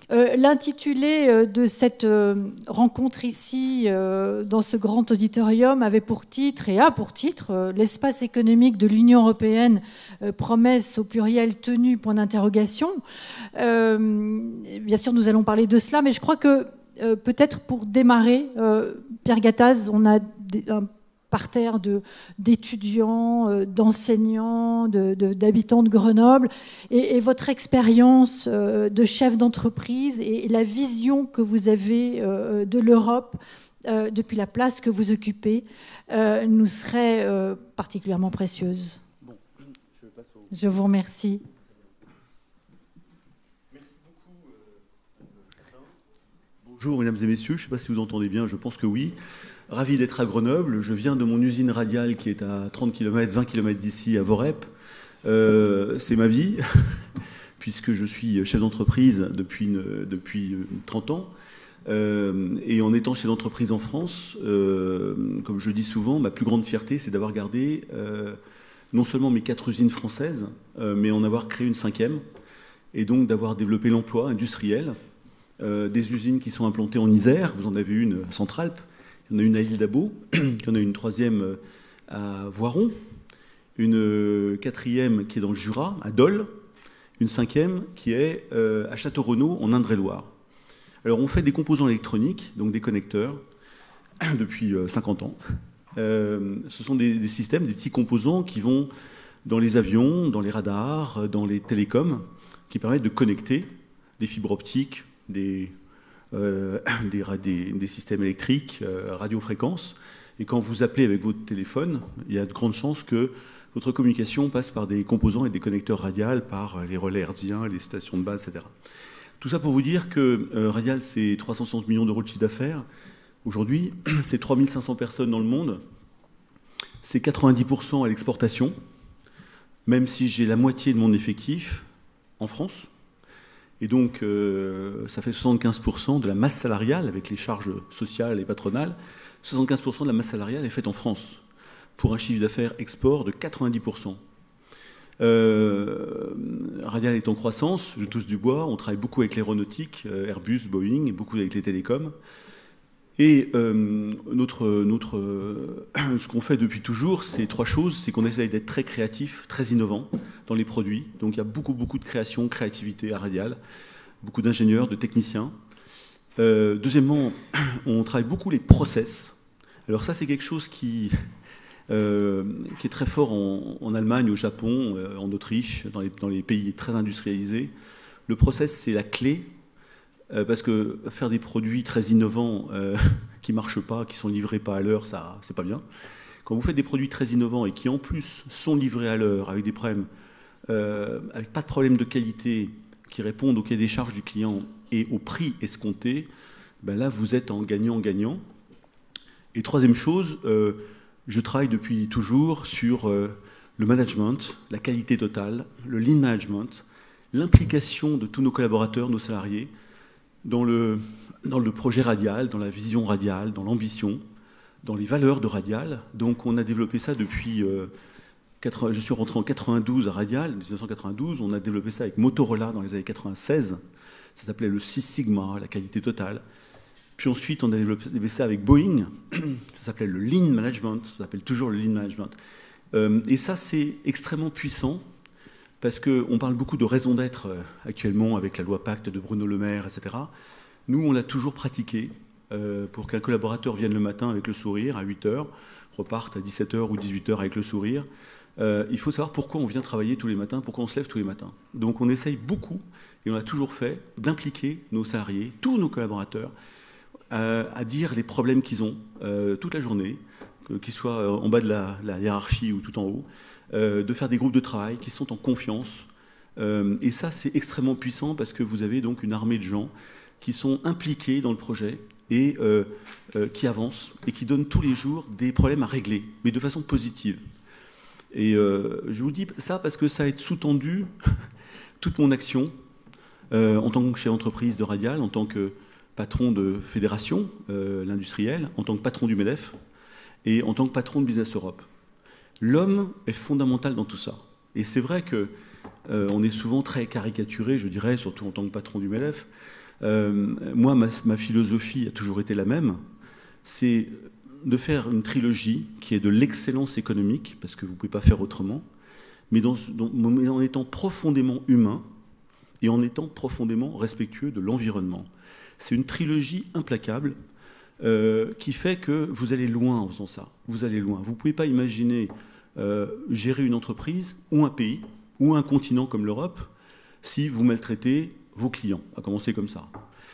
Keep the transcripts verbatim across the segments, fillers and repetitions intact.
Euh, L'intitulé euh, de cette euh, rencontre ici, euh, dans ce grand auditorium, avait pour titre, et a pour titre, euh, l'espace économique de l'Union européenne, euh, promesse au pluriel tenue, point d'interrogation. Euh, bien sûr, nous allons parler de cela, mais je crois que euh, peut-être pour démarrer, euh, Pierre Gattaz, on a des, un parterre de, d'étudiants, euh, d'enseignants, de, de, d'habitants de Grenoble, et, et votre expérience euh, de chef d'entreprise et, et la vision que vous avez euh, de l'Europe euh, depuis la place que vous occupez euh, nous serait euh, particulièrement précieuse. Bon, je, passe au... je vous remercie. Merci beaucoup. Euh, Bonjour mesdames et messieurs, je ne sais pas si vous entendez bien, je pense que oui. Ravi d'être à Grenoble. Je viens de mon usine radiale qui est à trente kilomètres, vingt kilomètres d'ici, à Vorep. Euh, c'est ma vie, puisque je suis chef d'entreprise depuis, une, depuis trente ans. Euh, et en étant chef d'entreprise en France, euh, comme je le dis souvent, ma plus grande fierté, c'est d'avoir gardé euh, non seulement mes quatre usines françaises, euh, mais en avoir créé une cinquième, et donc d'avoir développé l'emploi industriel. Euh, des usines qui sont implantées en Isère, vous en avez une à Centralpes, il y en a une à Île d'Abo, il y en a une troisième à Voiron, une quatrième qui est dans le Jura, à Dole, une cinquième qui est à Château-Renaud, en Indre-et-Loire. Alors on fait des composants électroniques, donc des connecteurs, depuis cinquante ans. Euh, ce sont des, des systèmes, des petits composants qui vont dans les avions, dans les radars, dans les télécoms, qui permettent de connecter des fibres optiques, des... Euh, des, des, des systèmes électriques, euh, radiofréquences. Et quand vous appelez avec votre téléphone, il y a de grandes chances que votre communication passe par des composants et des connecteurs radiales, par les relais hertziens, les stations de base, et cetera. Tout ça pour vous dire que euh, Radial, c'est trois cent soixante millions d'euros de chiffre d'affaires. Aujourd'hui, c'est trois mille cinq cents personnes dans le monde. C'est quatre-vingt-dix pour cent à l'exportation, même si j'ai la moitié de mon effectif en France. Et donc, euh, ça fait soixante-quinze pour cent de la masse salariale, avec les charges sociales et patronales. soixante-quinze pour cent de la masse salariale est faite en France, pour un chiffre d'affaires export de quatre-vingt-dix pour cent. Euh, Radial est en croissance, je touche du bois, on travaille beaucoup avec l'aéronautique, Airbus, Boeing, et beaucoup avec les télécoms. Et euh, notre, notre, euh, ce qu'on fait depuis toujours, c'est trois choses. C'est qu'on essaye d'être très créatif, très innovant dans les produits. Donc il y a beaucoup, beaucoup de création, créativité à Radial, beaucoup d'ingénieurs, de techniciens. Euh, deuxièmement, on travaille beaucoup les process. Alors ça, c'est quelque chose qui, euh, qui est très fort en, en Allemagne, au Japon, euh, en Autriche, dans les, dans les pays très industrialisés. Le process, c'est la clé. Euh, parce que faire des produits très innovants euh, qui ne marchent pas, qui sont livrés pas à l'heure, ça, c'est pas bien. Quand vous faites des produits très innovants et qui en plus sont livrés à l'heure, avec des problèmes, euh, avec pas de problème de qualité, qui répondent au cahier des charges du client et au prix escompté, ben là vous êtes en gagnant-gagnant. Et troisième chose, euh, je travaille depuis toujours sur euh, le management, la qualité totale, le lean management, l'implication de tous nos collaborateurs, nos salariés, Dans le, dans le projet Radial, dans la vision Radial, dans l'ambition, dans les valeurs de Radial. Donc on a développé ça depuis... Euh, quatre, je suis rentré en quatre-vingt-douze à Radial, en dix-neuf cent quatre-vingt-douze. On a développé ça avec Motorola dans les années quatre-vingt-seize. Ça s'appelait le Six Sigma, la qualité totale. Puis ensuite, on a développé ça avec Boeing. Ça s'appelait le Lean Management. Ça s'appelle toujours le Lean Management. Euh, et ça, c'est extrêmement puissant. Parce qu'on parle beaucoup de raison d'être actuellement avec la loi Pacte de Bruno Le Maire, et cetera. Nous, on l'a toujours pratiqué euh, pour qu'un collaborateur vienne le matin avec le sourire à huit heures, reparte à dix-sept heures ou dix-huit heures avec le sourire. Euh, il faut savoir pourquoi on vient travailler tous les matins, pourquoi on se lève tous les matins. Donc on essaye beaucoup, et on a toujours fait, d'impliquer nos salariés, tous nos collaborateurs, euh, à dire les problèmes qu'ils ont euh, toute la journée, qu'ils soient en bas de la, la hiérarchie ou tout en haut, Euh, de faire des groupes de travail qui sont en confiance. Euh, et ça, c'est extrêmement puissant parce que vous avez donc une armée de gens qui sont impliqués dans le projet et euh, euh, qui avancent et qui donnent tous les jours des problèmes à régler, mais de façon positive. Et euh, je vous dis ça parce que ça a été sous-tendu toute mon action euh, en tant que chef d'entreprise de Radial, en tant que patron de fédération, euh, l'industriel, en tant que patron du MEDEF et en tant que patron de Business Europe. L'homme est fondamental dans tout ça. Et c'est vrai qu'on euh, est souvent très caricaturé, je dirais, surtout en tant que patron du MEDEF, Euh, moi, ma, ma philosophie a toujours été la même, c'est de faire une trilogie qui est de l'excellence économique, parce que vous ne pouvez pas faire autrement, mais, dans, dans, mais en étant profondément humain et en étant profondément respectueux de l'environnement. C'est une trilogie implacable euh, qui fait que vous allez loin en faisant ça. Vous allez loin. Vous ne pouvez pas imaginer euh, gérer une entreprise ou un pays ou un continent comme l'Europe si vous maltraitez vos clients, à commencer comme ça.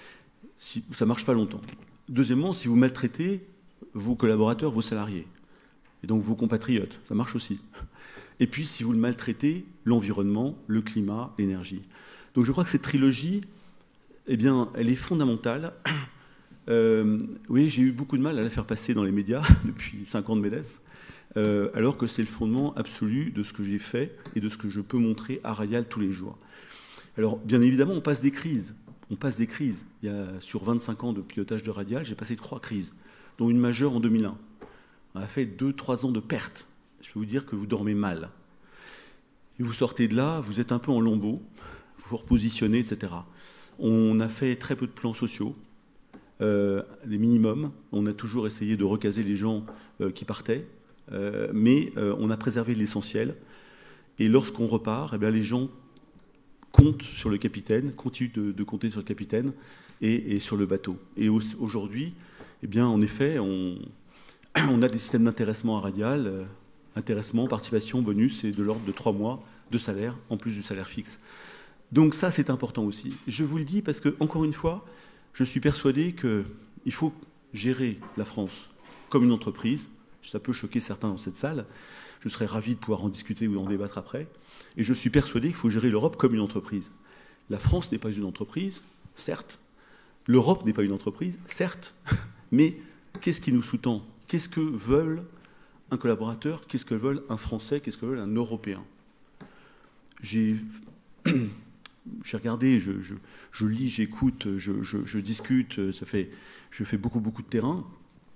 Si, ça ne marche pas longtemps. Deuxièmement, si vous maltraitez vos collaborateurs, vos salariés, et donc vos compatriotes, ça marche aussi. Et puis, si vous le maltraitez, l'environnement, le climat, l'énergie. Donc je crois que cette trilogie, eh bien, elle est fondamentale. Euh, oui, j'ai eu beaucoup de mal à la faire passer dans les médias depuis cinq ans de MEDEF, euh, alors que c'est le fondement absolu de ce que j'ai fait et de ce que je peux montrer à Radial tous les jours. Alors, bien évidemment, on passe des crises. On passe des crises. Il y a, sur vingt-cinq ans de pilotage de Radial, j'ai passé trois crises, dont une majeure en deux mille un. On a fait deux trois ans de pertes. Je peux vous dire que vous dormez mal. Et vous sortez de là, vous êtes un peu en lambeaux, vous vous repositionnez, et cetera. On a fait très peu de plans sociaux, euh, des minimums. On a toujours essayé de recaser les gens euh, qui partaient, euh, mais euh, on a préservé l'essentiel. Et lorsqu'on repart, eh bien, les gens comptent sur le capitaine, continuent de, de compter sur le capitaine et, et sur le bateau. Et aujourd'hui, eh bien, en effet, on, on a des systèmes d'intéressement à Radial, euh, intéressement, participation, bonus, et de l'ordre de trois mois de salaire, en plus du salaire fixe. Donc ça, c'est important aussi. Je vous le dis parce que, encore une fois, je suis persuadé qu'il faut gérer la France comme une entreprise. Ça peut choquer certains dans cette salle. Je serais ravi de pouvoir en discuter ou en débattre après. Et je suis persuadé qu'il faut gérer l'Europe comme une entreprise. La France n'est pas une entreprise, certes. L'Europe n'est pas une entreprise, certes. Mais qu'est-ce qui nous sous-tend? Qu'est-ce que veulent un collaborateur? Qu'est-ce que veulent un Français? Qu'est-ce que veulent un Européen? J'ai... J'ai regardé, je, je, je lis, j'écoute, je, je, je discute, ça fait, je fais beaucoup, beaucoup de terrain.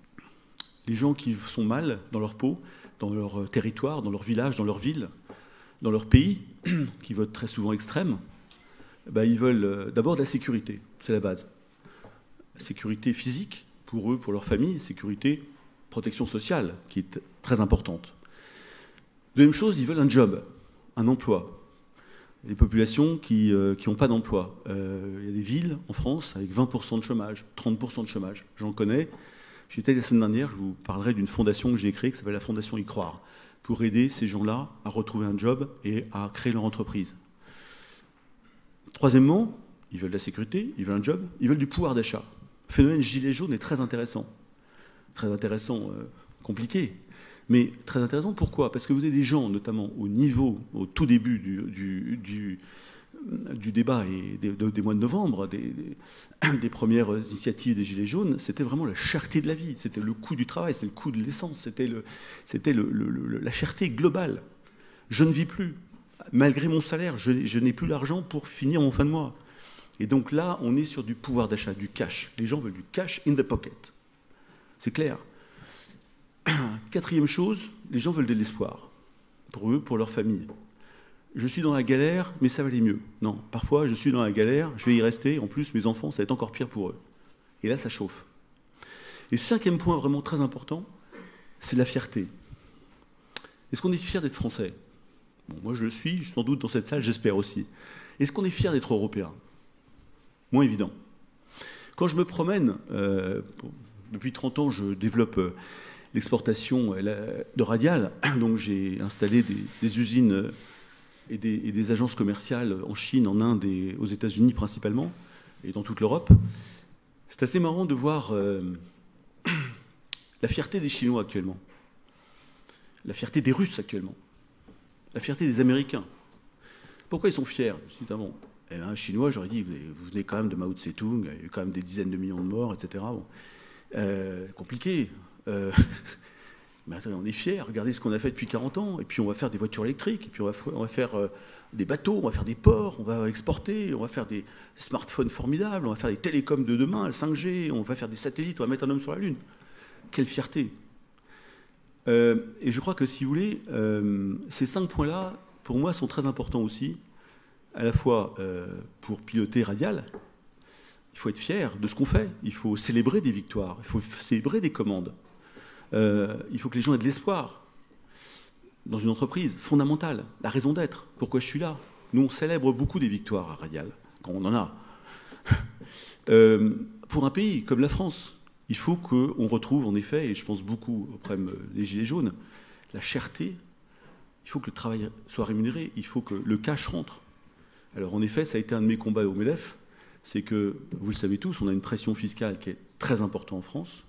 Les gens qui sont mal dans leur peau, dans leur territoire, dans leur village, dans leur ville, dans leur pays, qui votent très souvent extrême, ben ils veulent d'abord de la sécurité, c'est la base. La sécurité physique pour eux, pour leur famille, sécurité, protection sociale, qui est très importante. Deuxième chose, ils veulent un job, un emploi. Des populations qui n'ont euh, pas d'emploi. Euh, il y a des villes en France avec vingt pour cent de chômage, trente pour cent de chômage. J'en connais. J'étais la semaine dernière, je vous parlerai d'une fondation que j'ai créée qui s'appelle la Fondation Y Croire, pour aider ces gens-là à retrouver un job et à créer leur entreprise. Troisièmement, ils veulent de la sécurité, ils veulent un job, ils veulent du pouvoir d'achat. Le phénomène gilet jaune est très intéressant. Très intéressant, euh, compliqué. Mais très intéressant, pourquoi? Parce que vous avez des gens, notamment au niveau, au tout début du, du, du, du débat et des, des mois de novembre, des, des, des premières initiatives des Gilets jaunes, c'était vraiment la cherté de la vie, c'était le coût du travail, c'était le coût de l'essence, c'était le, c'était le, le, le, la cherté globale. Je ne vis plus. Malgré mon salaire, je, je n'ai plus l'argent pour finir mon fin de mois. Et donc là, on est sur du pouvoir d'achat, du cash. Les gens veulent du cash in the pocket. C'est clair. Quatrième chose, les gens veulent de l'espoir, pour eux, pour leur famille. Je suis dans la galère, mais ça va aller mieux. Non, parfois, je suis dans la galère, je vais y rester, en plus, mes enfants, ça va être encore pire pour eux. Et là, ça chauffe. Et cinquième point vraiment très important, c'est la fierté. Est-ce qu'on est fier d'être français? Bon, moi, je le suis, sans doute dans cette salle, j'espère aussi. Est-ce qu'on est fier d'être européen? Moins évident. Quand je me promène, euh, depuis trente ans, je développe... Euh, l'exportation de Radial, donc j'ai installé des, des usines et des, et des agences commerciales en Chine, en Inde et aux États-Unis principalement, et dans toute l'Europe. C'est assez marrant de voir euh, la fierté des Chinois actuellement, la fierté des Russes actuellement, la fierté des Américains. Pourquoi ils sont fiers? Évidemment, eh bien, un Chinois, j'aurais dit, vous venez quand même de Mao Tse-tung, il y a eu quand même des dizaines de millions de morts, et cetera. Bon. Euh, compliqué. Euh, mais attendez, on est fiers, regardez ce qu'on a fait depuis quarante ans, et puis on va faire des voitures électriques, et puis on va, on va faire euh, des bateaux, on va faire des ports, on va exporter, on va faire des smartphones formidables, on va faire des télécoms de demain, le cinq G, on va faire des satellites, on va mettre un homme sur la Lune. Quelle fierté! euh, Et je crois que, si vous voulez, euh, ces cinq points-là, pour moi, sont très importants aussi, à la fois euh, pour piloter Radial. il faut être fier de ce qu'on fait. Il faut célébrer des victoires. Il faut célébrer des commandes. Euh, il faut que les gens aient de l'espoir dans une entreprise fondamentale. La raison d'être. Pourquoi je suis là? Nous, on célèbre beaucoup des victoires à Radial, quand on en a. euh, pour un pays comme la France, il faut qu'on retrouve, en effet, et je pense beaucoup au problème des Gilets jaunes, la cherté. Il faut que le travail soit rémunéré. Il faut que le cash rentre. Alors, en effet, ça a été un de mes combats au MEDEF. C'est que, vous le savez tous, on a une pression fiscale qui est très importante en France,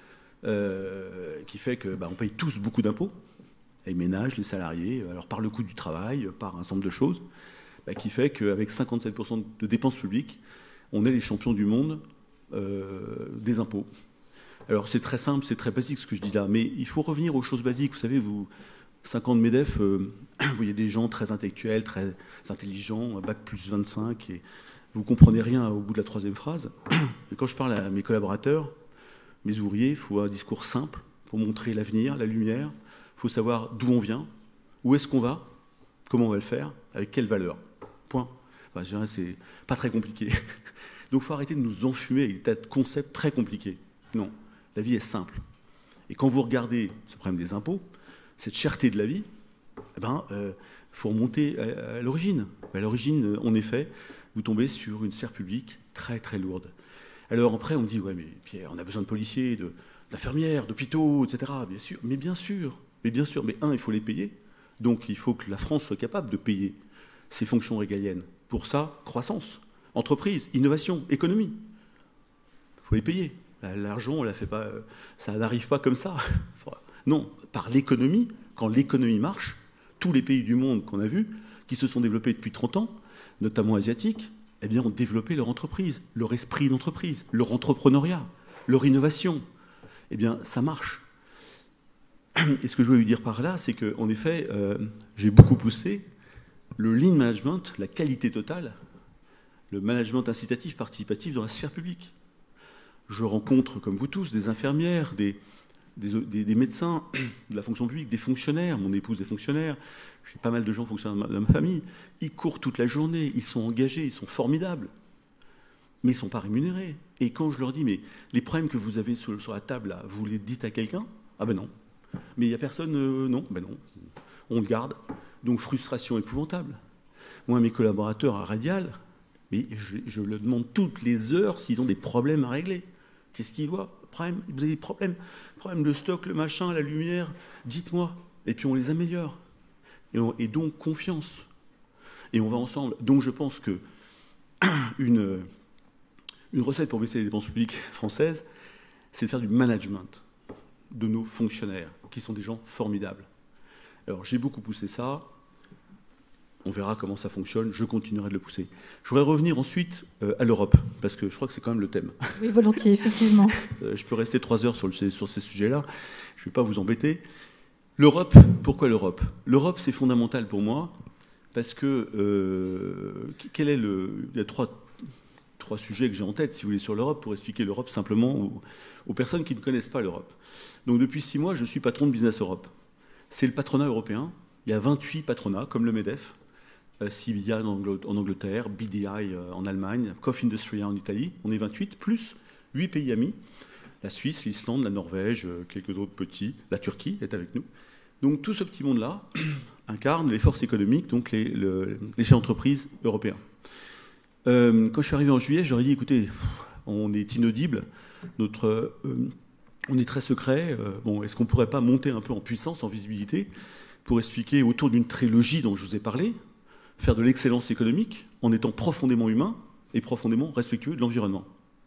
euh, qui fait qu'on bah, paye tous beaucoup d'impôts, les ménages, les salariés, alors par le coût du travail, par un ensemble de choses, bah, qui fait qu'avec cinquante-sept pour cent de dépenses publiques, on est les champions du monde euh, des impôts. Alors c'est très simple, c'est très basique ce que je dis là, mais il faut revenir aux choses basiques. Vous savez, vous, cinq ans de MEDEF, euh, vous voyez des gens très intellectuels, très intelligents, bac plus vingt-cinq, et vous ne comprenez rien au bout de la troisième phrase. Et quand je parle à mes collaborateurs, mes ouvriers, il faut un discours simple pour montrer l'avenir, la lumière. Il faut savoir d'où on vient, où est-ce qu'on va, comment on va le faire, avec quelle valeur. Point. Enfin, c'est pas très compliqué. Donc il faut arrêter de nous enfumer avec des tas de concepts très compliqués. Non, la vie est simple. Et quand vous regardez ce problème des impôts, cette cherté de la vie, eh ben, euh, faut remonter à, à l'origine. À l'origine, en effet, vous tombez sur une sphère publique très très lourde. Alors après, on dit, ouais, mais Pierre, on a besoin de policiers, de, d'infirmières, d'hôpitaux, et cetera. Bien sûr, mais bien sûr, mais bien sûr, mais un, il faut les payer. Donc il faut que la France soit capable de payer ses fonctions régaliennes. Pour ça, croissance, entreprise, innovation, économie. Il faut les payer. L'argent, on la fait pas, ça n'arrive pas comme ça. Non, par l'économie, quand l'économie marche, tous les pays du monde qu'on a vus, qui se sont développés depuis trente ans, notamment asiatiques, eh bien, ont développé leur entreprise, leur esprit d'entreprise, leur entrepreneuriat, leur innovation. Eh bien, ça marche. Et ce que je veux lui dire par là, c'est qu'en effet, euh, j'ai beaucoup poussé le lean management, la qualité totale, le management incitatif, participatif dans la sphère publique. Je rencontre, comme vous tous, des infirmières, des, des, des, des médecins de la fonction publique, des fonctionnaires, mon épouse est fonctionnaire, j'ai pas mal de gens fonctionnaires dans ma famille, ils courent toute la journée, ils sont engagés, ils sont formidables, mais ils ne sont pas rémunérés. Et quand je leur dis, mais les problèmes que vous avez sur, sur la table, là, vous les dites à quelqu'un? Ah ben non. Mais il n'y a personne, euh, non, ben non. On le garde. Donc frustration épouvantable. Moi, mes collaborateurs à Radial, mais je, je leur demande toutes les heures s'ils ont des problèmes à régler. Qu'est-ce qu'ils voient? Problème, vous avez des problèmes? Problème de stock, le machin, la lumière, dites-moi. Et puis on les améliore. Et, on, et donc confiance. Et on va ensemble. Donc je pense que une, une recette pour baisser les dépenses publiques françaises, c'est de faire du management de nos fonctionnaires, qui sont des gens formidables. Alors j'ai beaucoup poussé ça. On verra comment ça fonctionne. Je continuerai de le pousser. Je voudrais revenir ensuite euh, à l'Europe, parce que je crois que c'est quand même le thème. Oui, volontiers, effectivement. euh, je peux rester trois heures sur, le, sur ces sujets-là. Je ne vais pas vous embêter. L'Europe, pourquoi l'Europe? L'Europe, c'est fondamental pour moi, parce que euh, quel est le... Il y a trois, trois sujets que j'ai en tête, si vous voulez, sur l'Europe, pour expliquer l'Europe simplement aux, aux personnes qui ne connaissent pas l'Europe. Donc depuis six mois, je suis patron de Business Europe. C'est le patronat européen. Il y a vingt-huit patronats, comme le MEDEF. C B I en Angleterre, B D I en Allemagne, Cofindustria en Italie, on est vingt-huit, plus huit pays amis, la Suisse, l'Islande, la Norvège, quelques autres petits, la Turquie est avec nous. Donc tout ce petit monde-là incarne les forces économiques, donc les, le, les chefs d'entreprise européens. Euh, quand je suis arrivé en juillet, j'aurais dit, écoutez, on est inaudible, notre, euh, on est très secret, euh, bon, est-ce qu'on ne pourrait pas monter un peu en puissance, en visibilité, pour expliquer autour d'une trilogie dont je vous ai parlé, faire de l'excellence économique en étant profondément humain et profondément respectueux de l'environnement.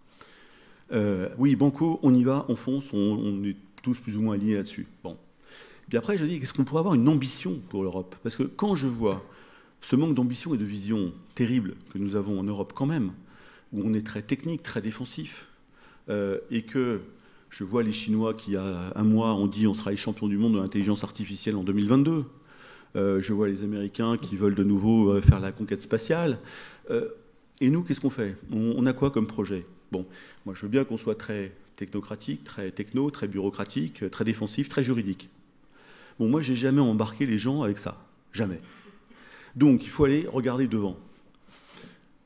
Euh, oui, banco, on y va, on fonce, on, on est tous plus ou moins alignés là-dessus. Bon. Puis après, je dis, est-ce qu'on pourrait avoir une ambition pour l'Europe? Parce que quand je vois ce manque d'ambition et de vision terrible que nous avons en Europe quand même, où on est très technique, très défensif, euh, et que je vois les Chinois qui, il y a un mois, ont dit on sera les champions du monde de l'intelligence artificielle en deux mille vingt-deux, Euh, je vois les Américains qui veulent de nouveau euh, faire la conquête spatiale. Euh, et nous, qu'est-ce qu'on fait? on, on a quoi comme projet? Bon, moi, je veux bien qu'on soit très technocratique, très techno, très bureaucratique, très défensif, très juridique. Bon, moi, j'ai jamais embarqué les gens avec ça. Jamais. Donc, il faut aller regarder devant.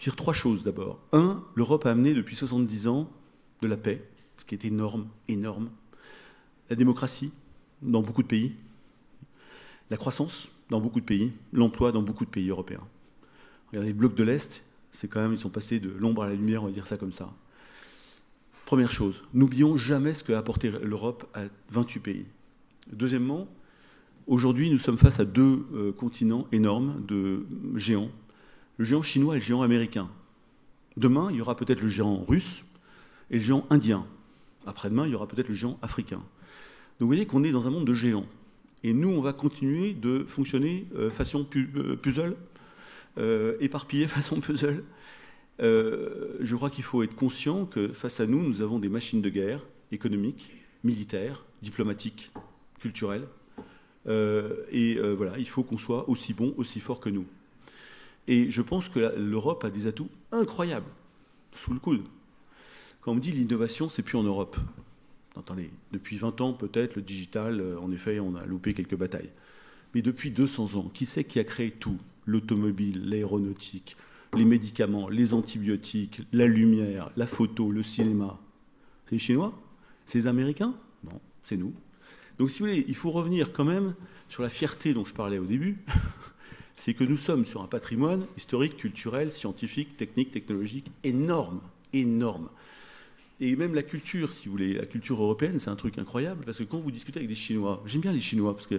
dire trois choses d'abord. Un, l'Europe a amené depuis soixante-dix ans de la paix, ce qui est énorme, énorme. La démocratie dans beaucoup de pays. La croissance dans beaucoup de pays. L'emploi dans beaucoup de pays européens. Regardez le bloc de l'Est, c'est quand même, ils sont passés de l'ombre à la lumière, on va dire ça comme ça. Première chose, n'oublions jamais ce qu'a apporté l'Europe à vingt-huit pays. Deuxièmement, aujourd'hui, nous sommes face à deux euh, continents énormes, de géants. Le géant chinois et le géant américain. Demain, il y aura peut-être le géant russe et le géant indien. Après-demain, il y aura peut-être le géant africain. Donc vous voyez qu'on est dans un monde de géants. Et nous, on va continuer de fonctionner euh, façon pu euh, puzzle, euh, éparpillé façon puzzle. Euh, je crois qu'il faut être conscient que face à nous, nous avons des machines de guerre économiques, militaires, diplomatiques, culturelles. Euh, et euh, voilà, il faut qu'on soit aussi bon, aussi fort que nous. Et je pense que l'Europe a des atouts incroyables, sous le coude. Quand on me dit l'innovation, c'est plus en Europe. Attendez, depuis vingt ans, peut-être, le digital, en effet, on a loupé quelques batailles. Mais depuis deux cents ans, qui c'est qui a créé tout? L'automobile, l'aéronautique, les médicaments, les antibiotiques, la lumière, la photo, le cinéma. C'est les Chinois? C'est les Américains? Non, c'est nous. Donc si vous voulez, il faut revenir quand même sur la fierté dont je parlais au début. C'est que nous sommes sur un patrimoine historique, culturel, scientifique, technique, technologique énorme, énorme. Et même la culture, si vous voulez, la culture européenne, c'est un truc incroyable, parce que quand vous discutez avec des Chinois, j'aime bien les Chinois, parce que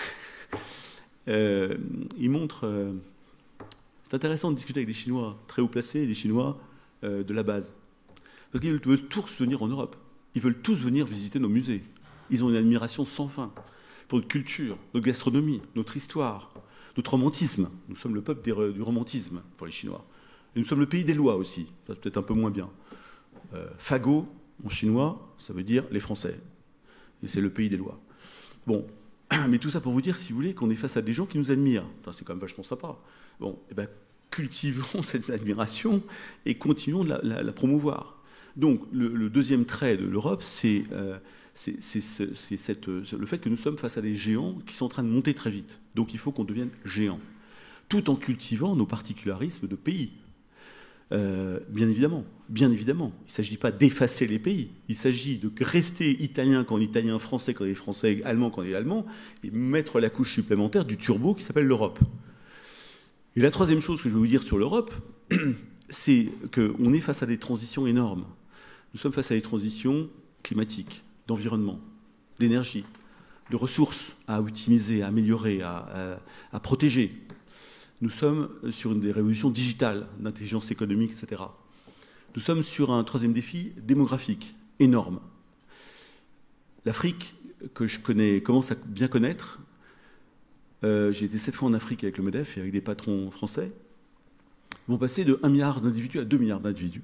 euh, ils montrent... Euh, c'est intéressant de discuter avec des Chinois très haut placés et des Chinois euh, de la base. Parce qu'ils veulent tous venir en Europe. Ils veulent tous venir visiter nos musées. Ils ont une admiration sans fin pour notre culture, notre gastronomie, notre histoire, notre romantisme. Nous sommes le peuple des, du romantisme pour les Chinois. Et nous sommes le pays des lois aussi. Ça peut-être un peu moins bien. Euh, Fago, en chinois, ça veut dire les Français. Et c'est le pays des lois. Bon, mais tout ça pour vous dire, si vous voulez, qu'on est face à des gens qui nous admirent. C'est quand même vachement sympa. Bon, eh ben, cultivons cette admiration et continuons de la, la, la promouvoir. Donc, le, le deuxième trait de l'Europe, c'est euh, le fait que nous sommes face à des géants qui sont en train de monter très vite. Donc, il faut qu'on devienne géants, tout en cultivant nos particularismes de pays. Euh, bien évidemment, bien évidemment. Il ne s'agit pas d'effacer les pays. Il s'agit de rester italien quand on est italien, français quand on est français, allemand quand on est allemand, et mettre la couche supplémentaire du turbo qui s'appelle l'Europe. Et la troisième chose que je vais vous dire sur l'Europe, c'est qu'on est face à des transitions énormes. Nous sommes face à des transitions climatiques, d'environnement, d'énergie, de ressources à optimiser, à améliorer, à, à, à protéger. Nous sommes sur une des révolutions digitales, d'intelligence économique, et cetera. Nous sommes sur un troisième défi démographique énorme. L'Afrique, que je connais, commence à bien connaître, euh, j'ai été sept fois en Afrique avec le MEDEF et avec des patrons français, vont passer de un milliard d'individus à deux milliards d'individus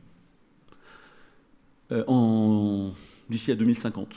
euh, d'ici à deux mille cinquante.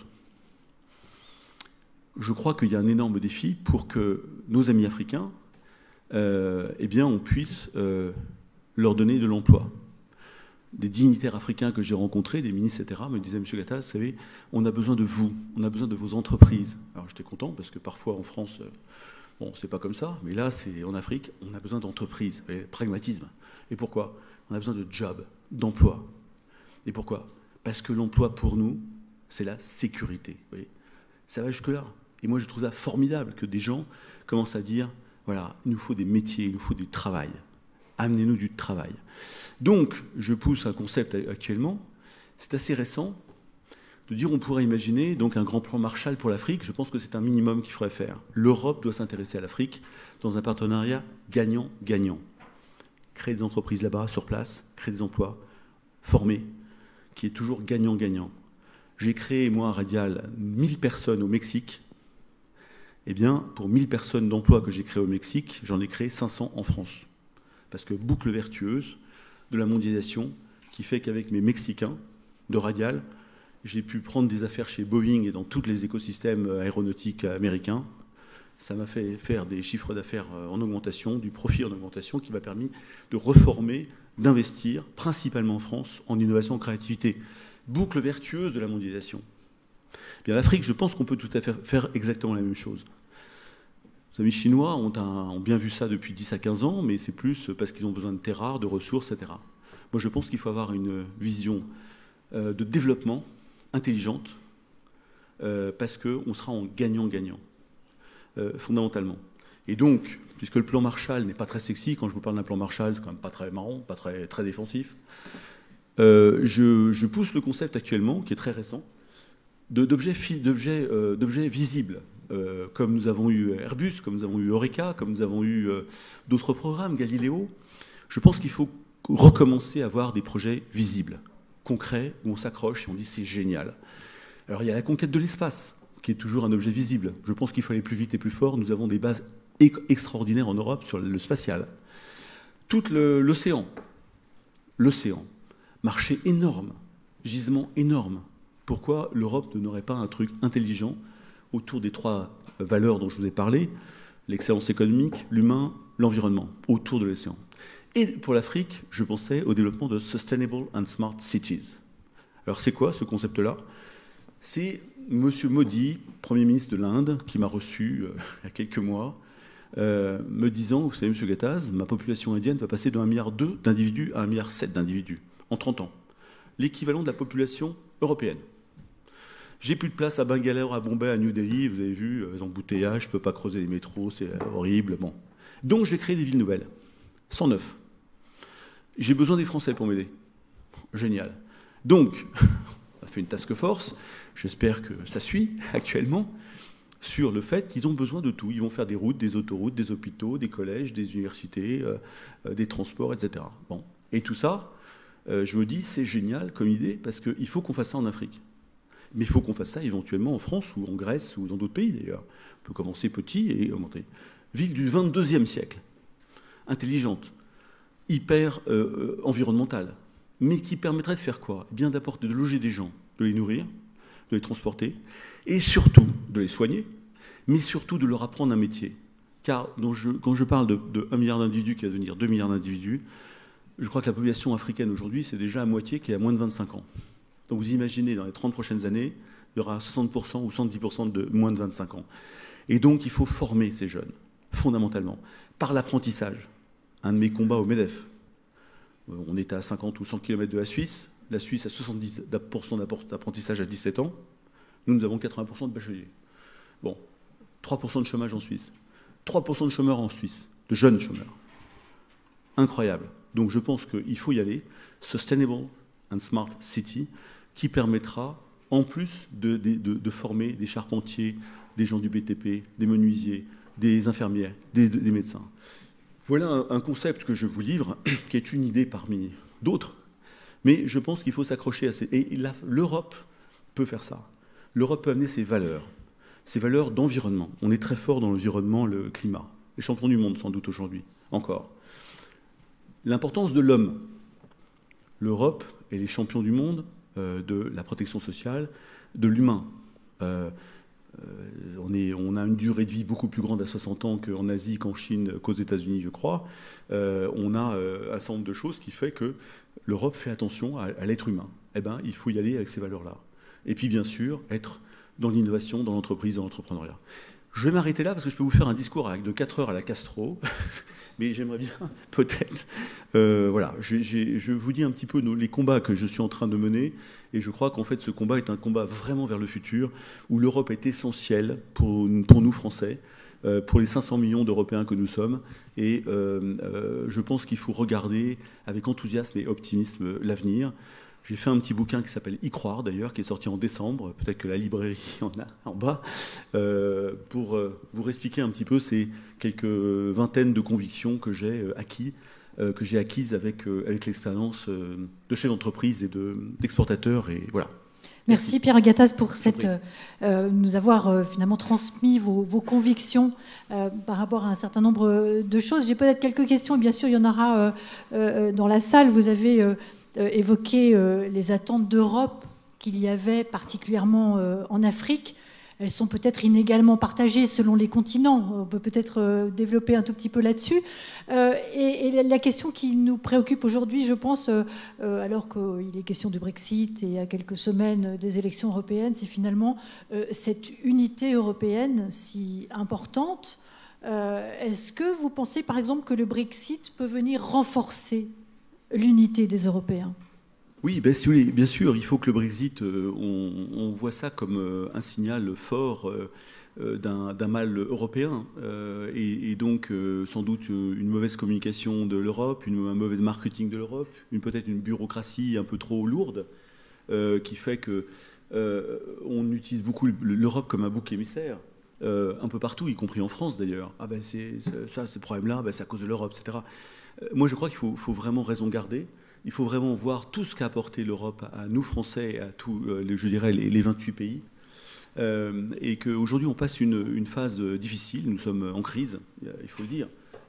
Je crois qu'il y a un énorme défi pour que nos amis africains, euh, eh bien, on puisse euh, leur donner de l'emploi. Des dignitaires africains que j'ai rencontrés, des ministres, et cetera, me disaient, Monsieur Gattaz, vous savez, on a besoin de vous, on a besoin de vos entreprises. Alors j'étais content parce que parfois en France, euh, bon, c'est pas comme ça, mais là, c'est en Afrique, on a besoin d'entreprises, pragmatisme. Et pourquoi? On a besoin de jobs, d'emploi. Et pourquoi? Parce que l'emploi pour nous, c'est la sécurité. Vous voyez, ça va jusque-là. Et moi, je trouve ça formidable que des gens commencent à dire, voilà, il nous faut des métiers, il nous faut du travail. Amenez-nous du travail. Donc, je pousse un concept actuellement, c'est assez récent, de dire on pourrait imaginer donc un grand plan Marshall pour l'Afrique. Je pense que c'est un minimum qu'il faudrait faire. L'Europe doit s'intéresser à l'Afrique dans un partenariat gagnant-gagnant. Créer des entreprises là-bas, sur place, créer des emplois, former, qui est toujours gagnant-gagnant. J'ai créé, moi, à Radial, mille personnes au Mexique. Eh bien, pour mille personnes d'emploi que j'ai créées au Mexique, j'en ai créé cinq cents en France. Parce que boucle vertueuse de la mondialisation qui fait qu'avec mes Mexicains de Radial, j'ai pu prendre des affaires chez Boeing et dans tous les écosystèmes aéronautiques américains. Ça m'a fait faire des chiffres d'affaires en augmentation, du profit en augmentation, qui m'a permis de reformer, d'investir, principalement en France, en innovation, en créativité. Boucle vertueuse de la mondialisation. Bien, l'Afrique, je pense qu'on peut tout à fait faire exactement la même chose. Nos amis chinois ont, un, ont bien vu ça depuis dix à quinze ans, mais c'est plus parce qu'ils ont besoin de terres rares, de ressources, et cetera. Moi, je pense qu'il faut avoir une vision euh, de développement intelligente, euh, parce qu'on sera en gagnant-gagnant, euh, fondamentalement. Et donc, puisque le plan Marshall n'est pas très sexy, quand je vous parle d'un plan Marshall, c'est quand même pas très marrant, pas très, très défensif, euh, je, je pousse le concept actuellement, qui est très récent, d'objets euh, visibles, euh, comme nous avons eu Airbus, comme nous avons eu Eureka, comme nous avons eu euh, d'autres programmes, Galileo. Je pense qu'il faut recommencer à avoir des projets visibles, concrets, où on s'accroche et on dit c'est génial. Alors il y a la conquête de l'espace, qui est toujours un objet visible. Je pense qu'il faut aller plus vite et plus fort. Nous avons des bases extraordinaires en Europe sur le spatial. Tout l'océan, l'océan, marché énorme, gisement énorme. Pourquoi l'Europe n'aurait pas un truc intelligent autour des trois valeurs dont je vous ai parlé, l'excellence économique, l'humain, l'environnement, autour de l'océan. Et pour l'Afrique, je pensais au développement de Sustainable and Smart Cities. Alors c'est quoi ce concept-là? C'est M. Modi, Premier ministre de l'Inde, qui m'a reçu euh, il y a quelques mois, euh, me disant, vous savez, M. Gattaz, ma population indienne va passer de un virgule deux milliard d'individus à un virgule sept milliard d'individus en trente ans. L'équivalent de la population européenne. J'ai plus de place à Bangalore, à Bombay, à New Delhi, vous avez vu, les embouteillages, je ne peux pas creuser les métros, c'est horrible. Bon. Donc je vais créer des villes nouvelles. cent neuf. J'ai besoin des Français pour m'aider. Génial. Donc, on a fait une task force, j'espère que ça suit actuellement, sur le fait qu'ils ont besoin de tout. Ils vont faire des routes, des autoroutes, des hôpitaux, des collèges, des universités, euh, des transports, et cetera. Bon. Et tout ça, euh, je me dis, c'est génial comme idée, parce qu'il faut qu'on fasse ça en Afrique. Mais il faut qu'on fasse ça éventuellement en France ou en Grèce ou dans d'autres pays d'ailleurs. On peut commencer petit et augmenter. Ville du vingt-deuxième siècle, intelligente, hyper euh, environnementale, mais qui permettrait de faire quoi? Bien d'apporter, de loger des gens, de les nourrir, de les transporter, et surtout de les soigner, mais surtout de leur apprendre un métier. Car quand je, quand je parle de, de un milliard d'individus qui va devenir deux milliards d'individus, je crois que la population africaine aujourd'hui, c'est déjà à moitié qui est à moins de vingt-cinq ans. Donc vous imaginez, dans les trente prochaines années, il y aura soixante pour cent ou soixante-dix pour cent de moins de vingt-cinq ans. Et donc il faut former ces jeunes, fondamentalement, par l'apprentissage. Un de mes combats au MEDEF, on était à cinquante ou cent kilomètres de la Suisse, la Suisse a soixante-dix pour cent d'apprentissage à dix-sept ans, nous, nous avons quatre-vingts pour cent de bacheliers. Bon, trois pour cent de chômage en Suisse, trois pour cent de chômeurs en Suisse, de jeunes chômeurs. Incroyable. Donc je pense qu'il faut y aller, Sustainable and Smart City, qui permettra, en plus de, de, de, de former des charpentiers, des gens du B T P, des menuisiers, des infirmières, des, des médecins. Voilà un, un concept que je vous livre, qui est une idée parmi d'autres, mais je pense qu'il faut s'accrocher à ces... Et l'Europe peut faire ça. L'Europe peut amener ses valeurs, ses valeurs d'environnement. On est très fort dans l'environnement, le climat. Les champions du monde, sans doute, aujourd'hui, encore. L'importance de l'homme. L'Europe est les champions du monde euh, de la protection sociale, de l'humain. Euh, euh, on, est, on a une durée de vie beaucoup plus grande à soixante ans qu'en Asie, qu'en Chine, qu'aux États-Unis, je crois. Euh, on a euh, un certain nombre de choses qui fait que l'Europe fait attention à, à l'être humain. Eh bien, il faut y aller avec ces valeurs-là. Et puis, bien sûr, être dans l'innovation, dans l'entreprise, dans l'entrepreneuriat. Je vais m'arrêter là parce que je peux vous faire un discours avec de quatre heures à la Castro. Mais j'aimerais bien, peut-être, euh, voilà, j'ai, j'ai, je vous dis un petit peu nos, les combats que je suis en train de mener, et je crois qu'en fait ce combat est un combat vraiment vers le futur, où l'Europe est essentielle pour, pour nous Français, euh, pour les cinq cents millions d'Européens que nous sommes, et euh, euh, je pense qu'il faut regarder avec enthousiasme et optimisme l'avenir. J'ai fait un petit bouquin qui s'appelle Y croire, d'ailleurs, qui est sorti en décembre, peut-être que la librairie en a en bas, euh, pour euh, vous expliquer un petit peu ces quelques vingtaines de convictions que j'ai euh, acquis, euh, que j'ai acquises avec, euh, avec l'expérience euh, de chef d'entreprise et de, d'exportateur. Et voilà. Merci, Merci Pierre Gattaz pour cette, euh, nous avoir euh, finalement transmis vos, vos convictions euh, par rapport à un certain nombre de choses. J'ai peut-être quelques questions, et bien sûr il y en aura euh, euh, dans la salle. Vous avez euh, évoqué euh, les attentes d'Europe qu'il y avait particulièrement euh, en Afrique. Elles sont peut-être inégalement partagées selon les continents. On peut peut-être euh, développer un tout petit peu là-dessus. Euh, et, et la question qui nous préoccupe aujourd'hui, je pense, euh, euh, alors qu'il est question du Brexit et à quelques semaines des élections européennes, c'est finalement euh, cette unité européenne si importante Euh, est-ce que vous pensez, par exemple, que le Brexit peut venir renforcer l'unité des Européens ? Oui, ben, si vous voulez, bien sûr, il faut que le Brexit, euh, on, on voit ça comme euh, un signal fort euh, euh, d'un, d'un mal européen. Euh, et, et donc, euh, sans doute, une mauvaise communication de l'Europe, une, un mauvais marketing de l'Europe, une, peut-être une bureaucratie un peu trop lourde, euh, qui fait que euh, on utilise beaucoup l'Europe comme un bouc émissaire. Euh, un peu partout, y compris en France d'ailleurs. Ah ben c'est, ça, ce problème-là, ben c'est à cause de l'Europe, et cetera. Euh, moi, je crois qu'il faut, faut vraiment raison garder. Il faut vraiment voir tout ce qu'a apporté l'Europe à nous, Français, et à tous, euh, les, je dirais, les, les vingt-huit pays. Euh, et qu'aujourd'hui, on passe une, une phase difficile. Nous sommes en crise, il faut le dire.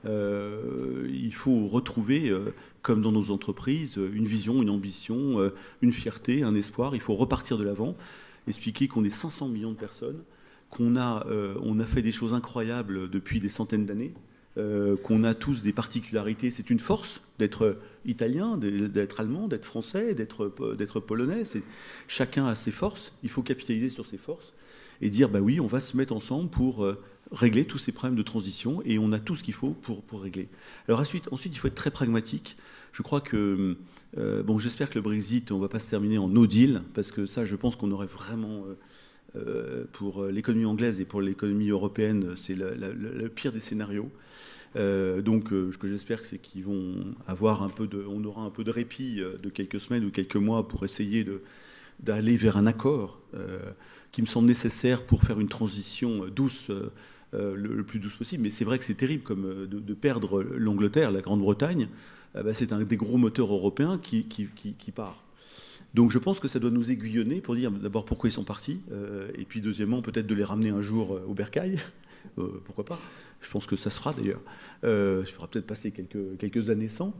Euh, il faut retrouver, euh, comme dans nos entreprises, une vision, une ambition, euh, une fierté, un espoir. Il faut repartir de l'avant, expliquer qu'on est cinq cents millions de personnes, qu'on a, euh, on a fait des choses incroyables depuis des centaines d'années, euh, qu'on a tous des particularités. C'est une force d'être italien, d'être allemand, d'être français, d'être, d'être polonais. C'est, chacun a ses forces. Il faut capitaliser sur ses forces et dire, bah oui, on va se mettre ensemble pour euh, régler tous ces problèmes de transition, et on a tout ce qu'il faut pour, pour régler. Alors ensuite, ensuite, il faut être très pragmatique. Je crois que, euh, bon, j'espère que le Brexit, on ne va pas se terminer en no deal, parce que ça, je pense qu'on aurait vraiment... Euh, Euh, pour l'économie anglaise et pour l'économie européenne, c'est le, le, le pire des scénarios. Euh, donc, euh, ce que j'espère, c'est qu'ils vont avoir un peu de, on aura un peu de répit de quelques semaines ou quelques mois pour essayer de, d'aller vers un accord euh, qui me semble nécessaire pour faire une transition douce, euh, le, le plus douce possible. Mais c'est vrai que c'est terrible, comme de, de perdre l'Angleterre, la Grande-Bretagne. Euh, bah, c'est un des gros moteurs européens qui, qui, qui, qui part. Donc je pense que ça doit nous aiguillonner pour dire d'abord pourquoi ils sont partis, euh, et puis deuxièmement peut-être de les ramener un jour au bercail, euh, pourquoi pas. Je pense que ça se fera d'ailleurs. Euh, il faudra peut-être passer quelques, quelques années sans.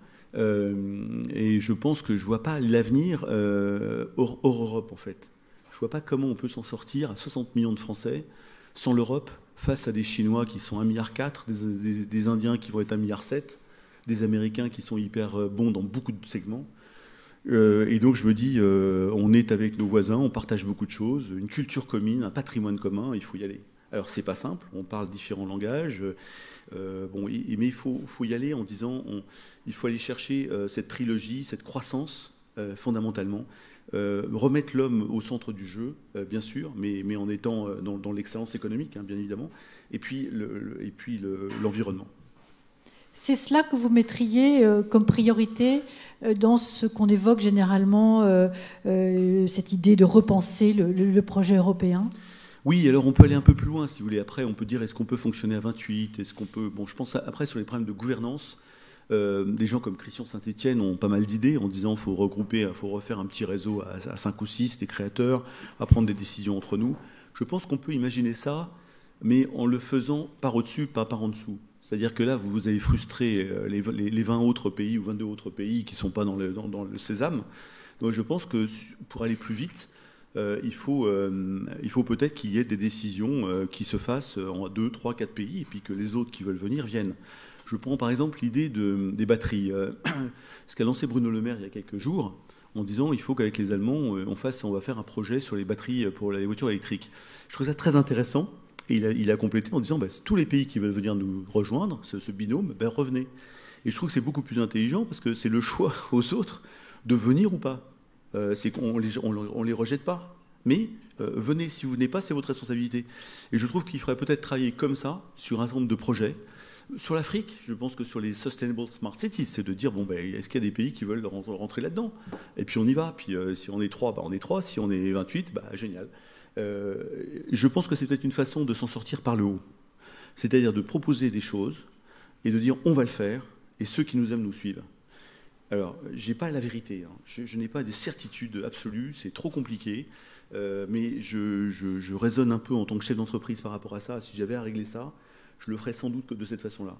Euh, et je pense que je ne vois pas l'avenir euh, hors, hors Europe en fait. Je ne vois pas comment on peut s'en sortir à soixante millions de Français sans l'Europe, face à des Chinois qui sont un virgule quatre milliard, des, des, des Indiens qui vont être un virgule sept milliard, des Américains qui sont hyper bons dans beaucoup de segments. Euh, et donc je me dis, euh, on est avec nos voisins, on partage beaucoup de choses, une culture commune, un patrimoine commun, il faut y aller. Alors c'est pas simple, on parle différents langages, euh, bon, et, mais il faut, faut y aller en disant, on, il faut aller chercher euh, cette trilogie, cette croissance euh, fondamentalement, euh, remettre l'homme au centre du jeu, euh, bien sûr, mais, mais en étant dans, dans l'excellence économique, hein, bien évidemment, et puis, le, le, et puis le, l'environnement. C'est cela que vous mettriez euh, comme priorité euh, dans ce qu'on évoque généralement, euh, euh, cette idée de repenser le, le, le projet européen ? Oui, alors on peut aller un peu plus loin, si vous voulez. Après, on peut dire, est-ce qu'on peut fonctionner à vingt-huit ? Est-ce qu'on peut... Bon, je pense à, après, sur les problèmes de gouvernance, euh, des gens comme Christian Saint-Etienne ont pas mal d'idées en disant qu'il faut regrouper, il faut refaire un petit réseau à, à cinq ou six, des créateurs, à prendre des décisions entre nous. Je pense qu'on peut imaginer ça, mais en le faisant par au-dessus, pas par en dessous. C'est-à-dire que là, vous, vous avez frustré les, les, les vingt autres pays ou vingt-deux autres pays qui ne sont pas dans le, dans, dans le sésame. Donc je pense que pour aller plus vite, euh, il faut, euh, il faut peut-être qu'il y ait des décisions euh, qui se fassent en deux, trois, quatre pays, et puis que les autres qui veulent venir viennent. Je prends par exemple l'idée de, des batteries. Euh, ce qu'a lancé Bruno Le Maire il y a quelques jours, en disant il faut qu'avec les Allemands, on, fasse, on va faire un projet sur les batteries pour les voitures électriques. Je trouve ça très intéressant. Et il a, il a complété en disant bah, tous les pays qui veulent venir nous rejoindre, ce, ce binôme, ben, revenez. Et je trouve que c'est beaucoup plus intelligent parce que c'est le choix aux autres de venir ou pas. Euh, c'est qu'on les, on, on les rejette pas. Mais euh, venez, si vous venez pas, c'est votre responsabilité. Et je trouve qu'il faudrait peut-être travailler comme ça sur un certain nombre de projets. Sur l'Afrique, je pense que sur les Sustainable Smart Cities, c'est de dire bon, ben, est-ce qu'il y a des pays qui veulent rentrer là-dedans ? Et puis on y va. Puis euh, si on est trois, ben, on est trois. Si on est vingt-huit, ben, génial. Euh, je pense que c'est peut-être une façon de s'en sortir par le haut. C'est-à-dire de proposer des choses et de dire on va le faire et ceux qui nous aiment nous suivent. Alors, je n'ai pas la vérité, hein. je, je n'ai pas des certitudes absolues, c'est trop compliqué, euh, mais je, je, je raisonne un peu en tant que chef d'entreprise par rapport à ça. Si j'avais à régler ça, je le ferais sans doute de cette façon-là.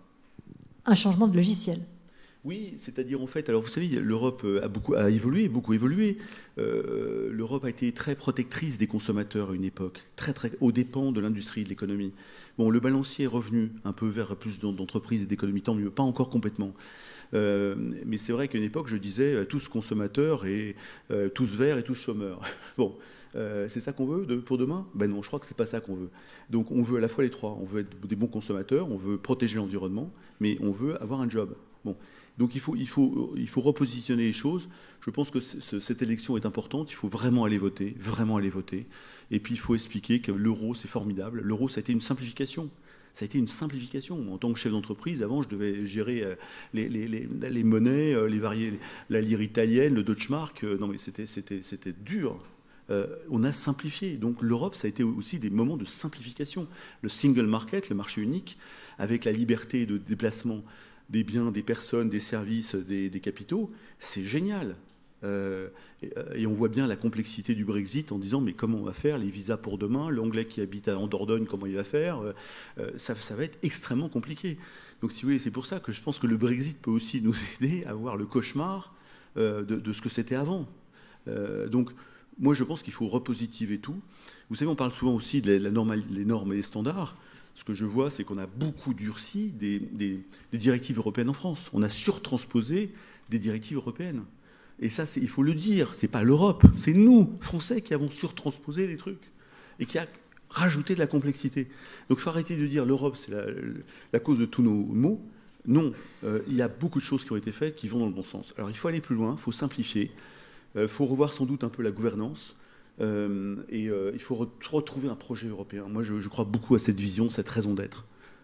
Un changement de logiciel. Oui, c'est-à-dire en fait, alors vous savez, l'Europe a beaucoup a évolué, beaucoup évolué. Euh, L'Europe a été très protectrice des consommateurs à une époque, très très aux dépens de l'industrie et de l'économie. Bon, le balancier est revenu un peu vers plus d'entreprises et d'économies, tant mieux, pas encore complètement. Euh, mais c'est vrai qu'à une époque, je disais tous consommateurs et euh, tous verts et tous chômeurs. Bon, Euh, c'est ça qu'on veut de, pour demain? Ben non, je crois que c'est pas ça qu'on veut. Donc on veut à la fois les trois. On veut être des bons consommateurs, on veut protéger l'environnement, mais on veut avoir un job. Bon. Donc il faut, il, faut, il faut repositionner les choses. Je pense que ce, cette élection est importante. Il faut vraiment aller voter, vraiment aller voter. Et puis il faut expliquer que l'euro, c'est formidable. L'euro, ça a été une simplification. Ça a été une simplification. En tant que chef d'entreprise, avant, je devais gérer les, les, les, les monnaies, les variés, la lire italienne, le Deutschmark. Non, mais c'était, c'était, c'était dur. Euh, on a simplifié. Donc l'Europe, ça a été aussi des moments de simplification. Le single market, le marché unique, avec la liberté de déplacement des biens, des personnes, des services, des, des capitaux, c'est génial. Euh, et, et on voit bien la complexité du Brexit en disant mais comment on va faire, les visas pour demain, l'Anglais qui habite à Dordogne, comment il va faire, euh, ça, ça va être extrêmement compliqué. Donc si vous voulez, c'est pour ça que je pense que le Brexit peut aussi nous aider à voir le cauchemar euh, de, de ce que c'était avant. Euh, donc moi je pense qu'il faut repositiver tout. Vous savez, on parle souvent aussi de la, la norme, les normes et les standards. Ce que je vois, c'est qu'on a beaucoup durci des, des, des directives européennes en France. On a surtransposé des directives européennes. Et ça, il faut le dire, c'est pas l'Europe, c'est nous, Français, qui avons surtransposé les trucs et qui a rajouté de la complexité. Donc il faut arrêter de dire l'Europe, c'est la, la cause de tous nos maux. Non, euh, il y a beaucoup de choses qui ont été faites qui vont dans le bon sens. Alors il faut aller plus loin, il faut simplifier, il euh, faut revoir sans doute un peu la gouvernance. Euh, et euh, il faut re retrouver un projet européen. Moi, je, je crois beaucoup à cette vision, cette raison d'être.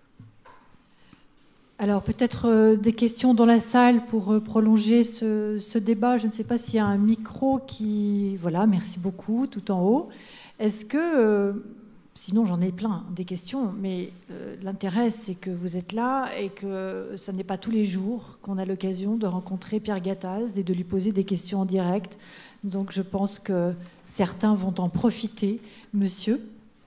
Alors, peut-être euh, des questions dans la salle pour euh, prolonger ce, ce débat. Je ne sais pas s'il y a un micro qui... Voilà, merci beaucoup, tout en haut. Est-ce que... Euh, sinon, j'en ai plein, des questions, mais euh, l'intérêt, c'est que vous êtes là et que ce n'est pas tous les jours qu'on a l'occasion de rencontrer Pierre Gattaz et de lui poser des questions en direct. Donc, je pense que certains vont en profiter. Monsieur ?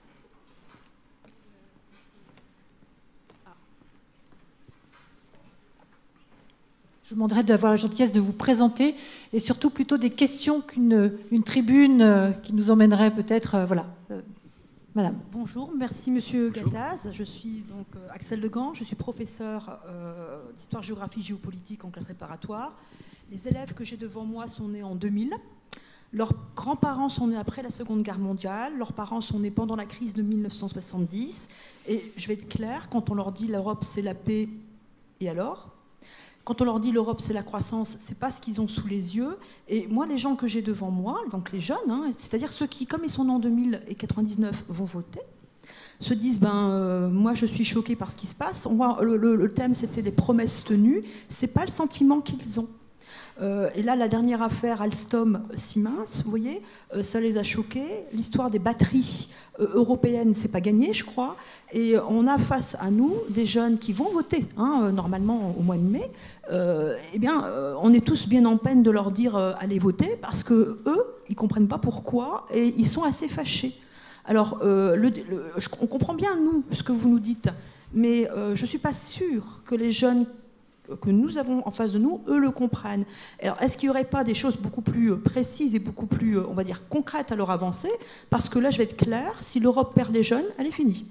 Je vous demanderai d'avoir la gentillesse de vous présenter et surtout plutôt des questions qu'une une tribune qui nous emmènerait peut-être... Euh, voilà. Euh, Madame. Bonjour, merci Monsieur Gattaz. Je suis donc euh, Axel Degan, je suis professeur euh, d'histoire, géographie, géopolitique en classe préparatoire. Les élèves que j'ai devant moi sont nés en deux mille. Leurs grands-parents sont nés après la Seconde Guerre mondiale. Leurs parents sont nés pendant la crise de mille neuf cent soixante-dix. Et je vais être claire, quand on leur dit l'Europe c'est la paix, et alors ? Quand on leur dit l'Europe c'est la croissance, c'est pas ce qu'ils ont sous les yeux. Et moi, les gens que j'ai devant moi, donc les jeunes, hein, c'est-à-dire ceux qui, comme ils sont nés en deux mille et quatre-vingt-dix-neuf, vont voter, se disent ben euh, moi je suis choquée par ce qui se passe. On voit, le, le, le thème c'était les promesses tenues. C'est pas le sentiment qu'ils ont. Euh, et là, la dernière affaire Alstom-Siemens, vous voyez, euh, ça les a choqués. L'histoire des batteries euh, européennes, c'est pas gagné, je crois. Et on a face à nous des jeunes qui vont voter, hein, euh, normalement au mois de mai. Euh, eh bien, euh, on est tous bien en peine de leur dire euh, allez voter, parce que eux, ils comprennent pas pourquoi et ils sont assez fâchés. Alors, euh, le, le, on comprend bien nous ce que vous nous dites, mais euh, je suis pas sûre que les jeunes que nous avons en face de nous, eux le comprennent. Alors, est-ce qu'il n'y aurait pas des choses beaucoup plus précises et beaucoup plus, on va dire, concrètes à leur avancer? Parce que là, je vais être claire, si l'Europe perd les jeunes, elle est finie.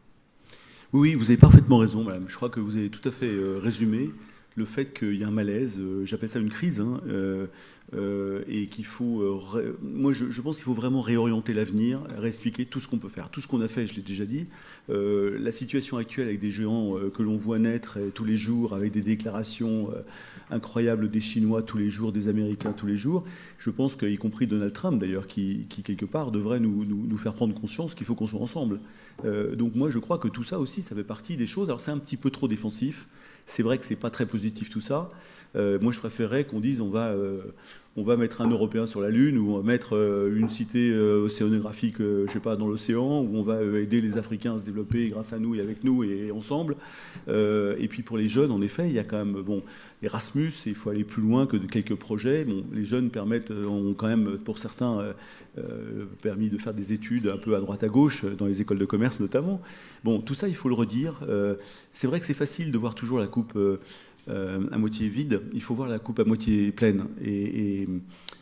Oui, vous avez parfaitement raison, madame. Je crois que vous avez tout à fait euh, résumé le fait qu'il y a un malaise, euh, j'appelle ça une crise, hein, euh, euh, et qu'il faut... Euh, ré... Moi, je, je pense qu'il faut vraiment réorienter l'avenir, réexpliquer tout ce qu'on peut faire. Tout ce qu'on a fait, je l'ai déjà dit. Euh, la situation actuelle avec des géants euh, que l'on voit naître euh, tous les jours, avec des déclarations euh, incroyables des Chinois tous les jours, des Américains tous les jours, je pense qu'y compris Donald Trump, d'ailleurs, qui, qui quelque part devrait nous, nous, nous faire prendre conscience qu'il faut qu'on soit ensemble. Euh, donc moi, je crois que tout ça aussi, ça fait partie des choses. Alors c'est un petit peu trop défensif. C'est vrai que c'est pas très positif tout ça. Euh, moi, je préférerais qu'on dise on va, euh, on va mettre un Européen sur la Lune, ou on va mettre euh, une cité euh, océanographique, euh, je sais pas, dans l'océan, où on va euh, aider les Africains à se développer grâce à nous et avec nous et, et ensemble. Euh, et puis pour les jeunes, en effet, il y a quand même bon Erasmus. Il faut aller plus loin que de quelques projets. Bon, les jeunes permettent, ont quand même pour certains euh, euh, permis de faire des études un peu à droite à gauche dans les écoles de commerce notamment. Bon, tout ça, il faut le redire. Euh, c'est vrai que c'est facile de voir toujours la coupe euh, euh, à moitié vide. Il faut voir la coupe à moitié pleine. Et, et,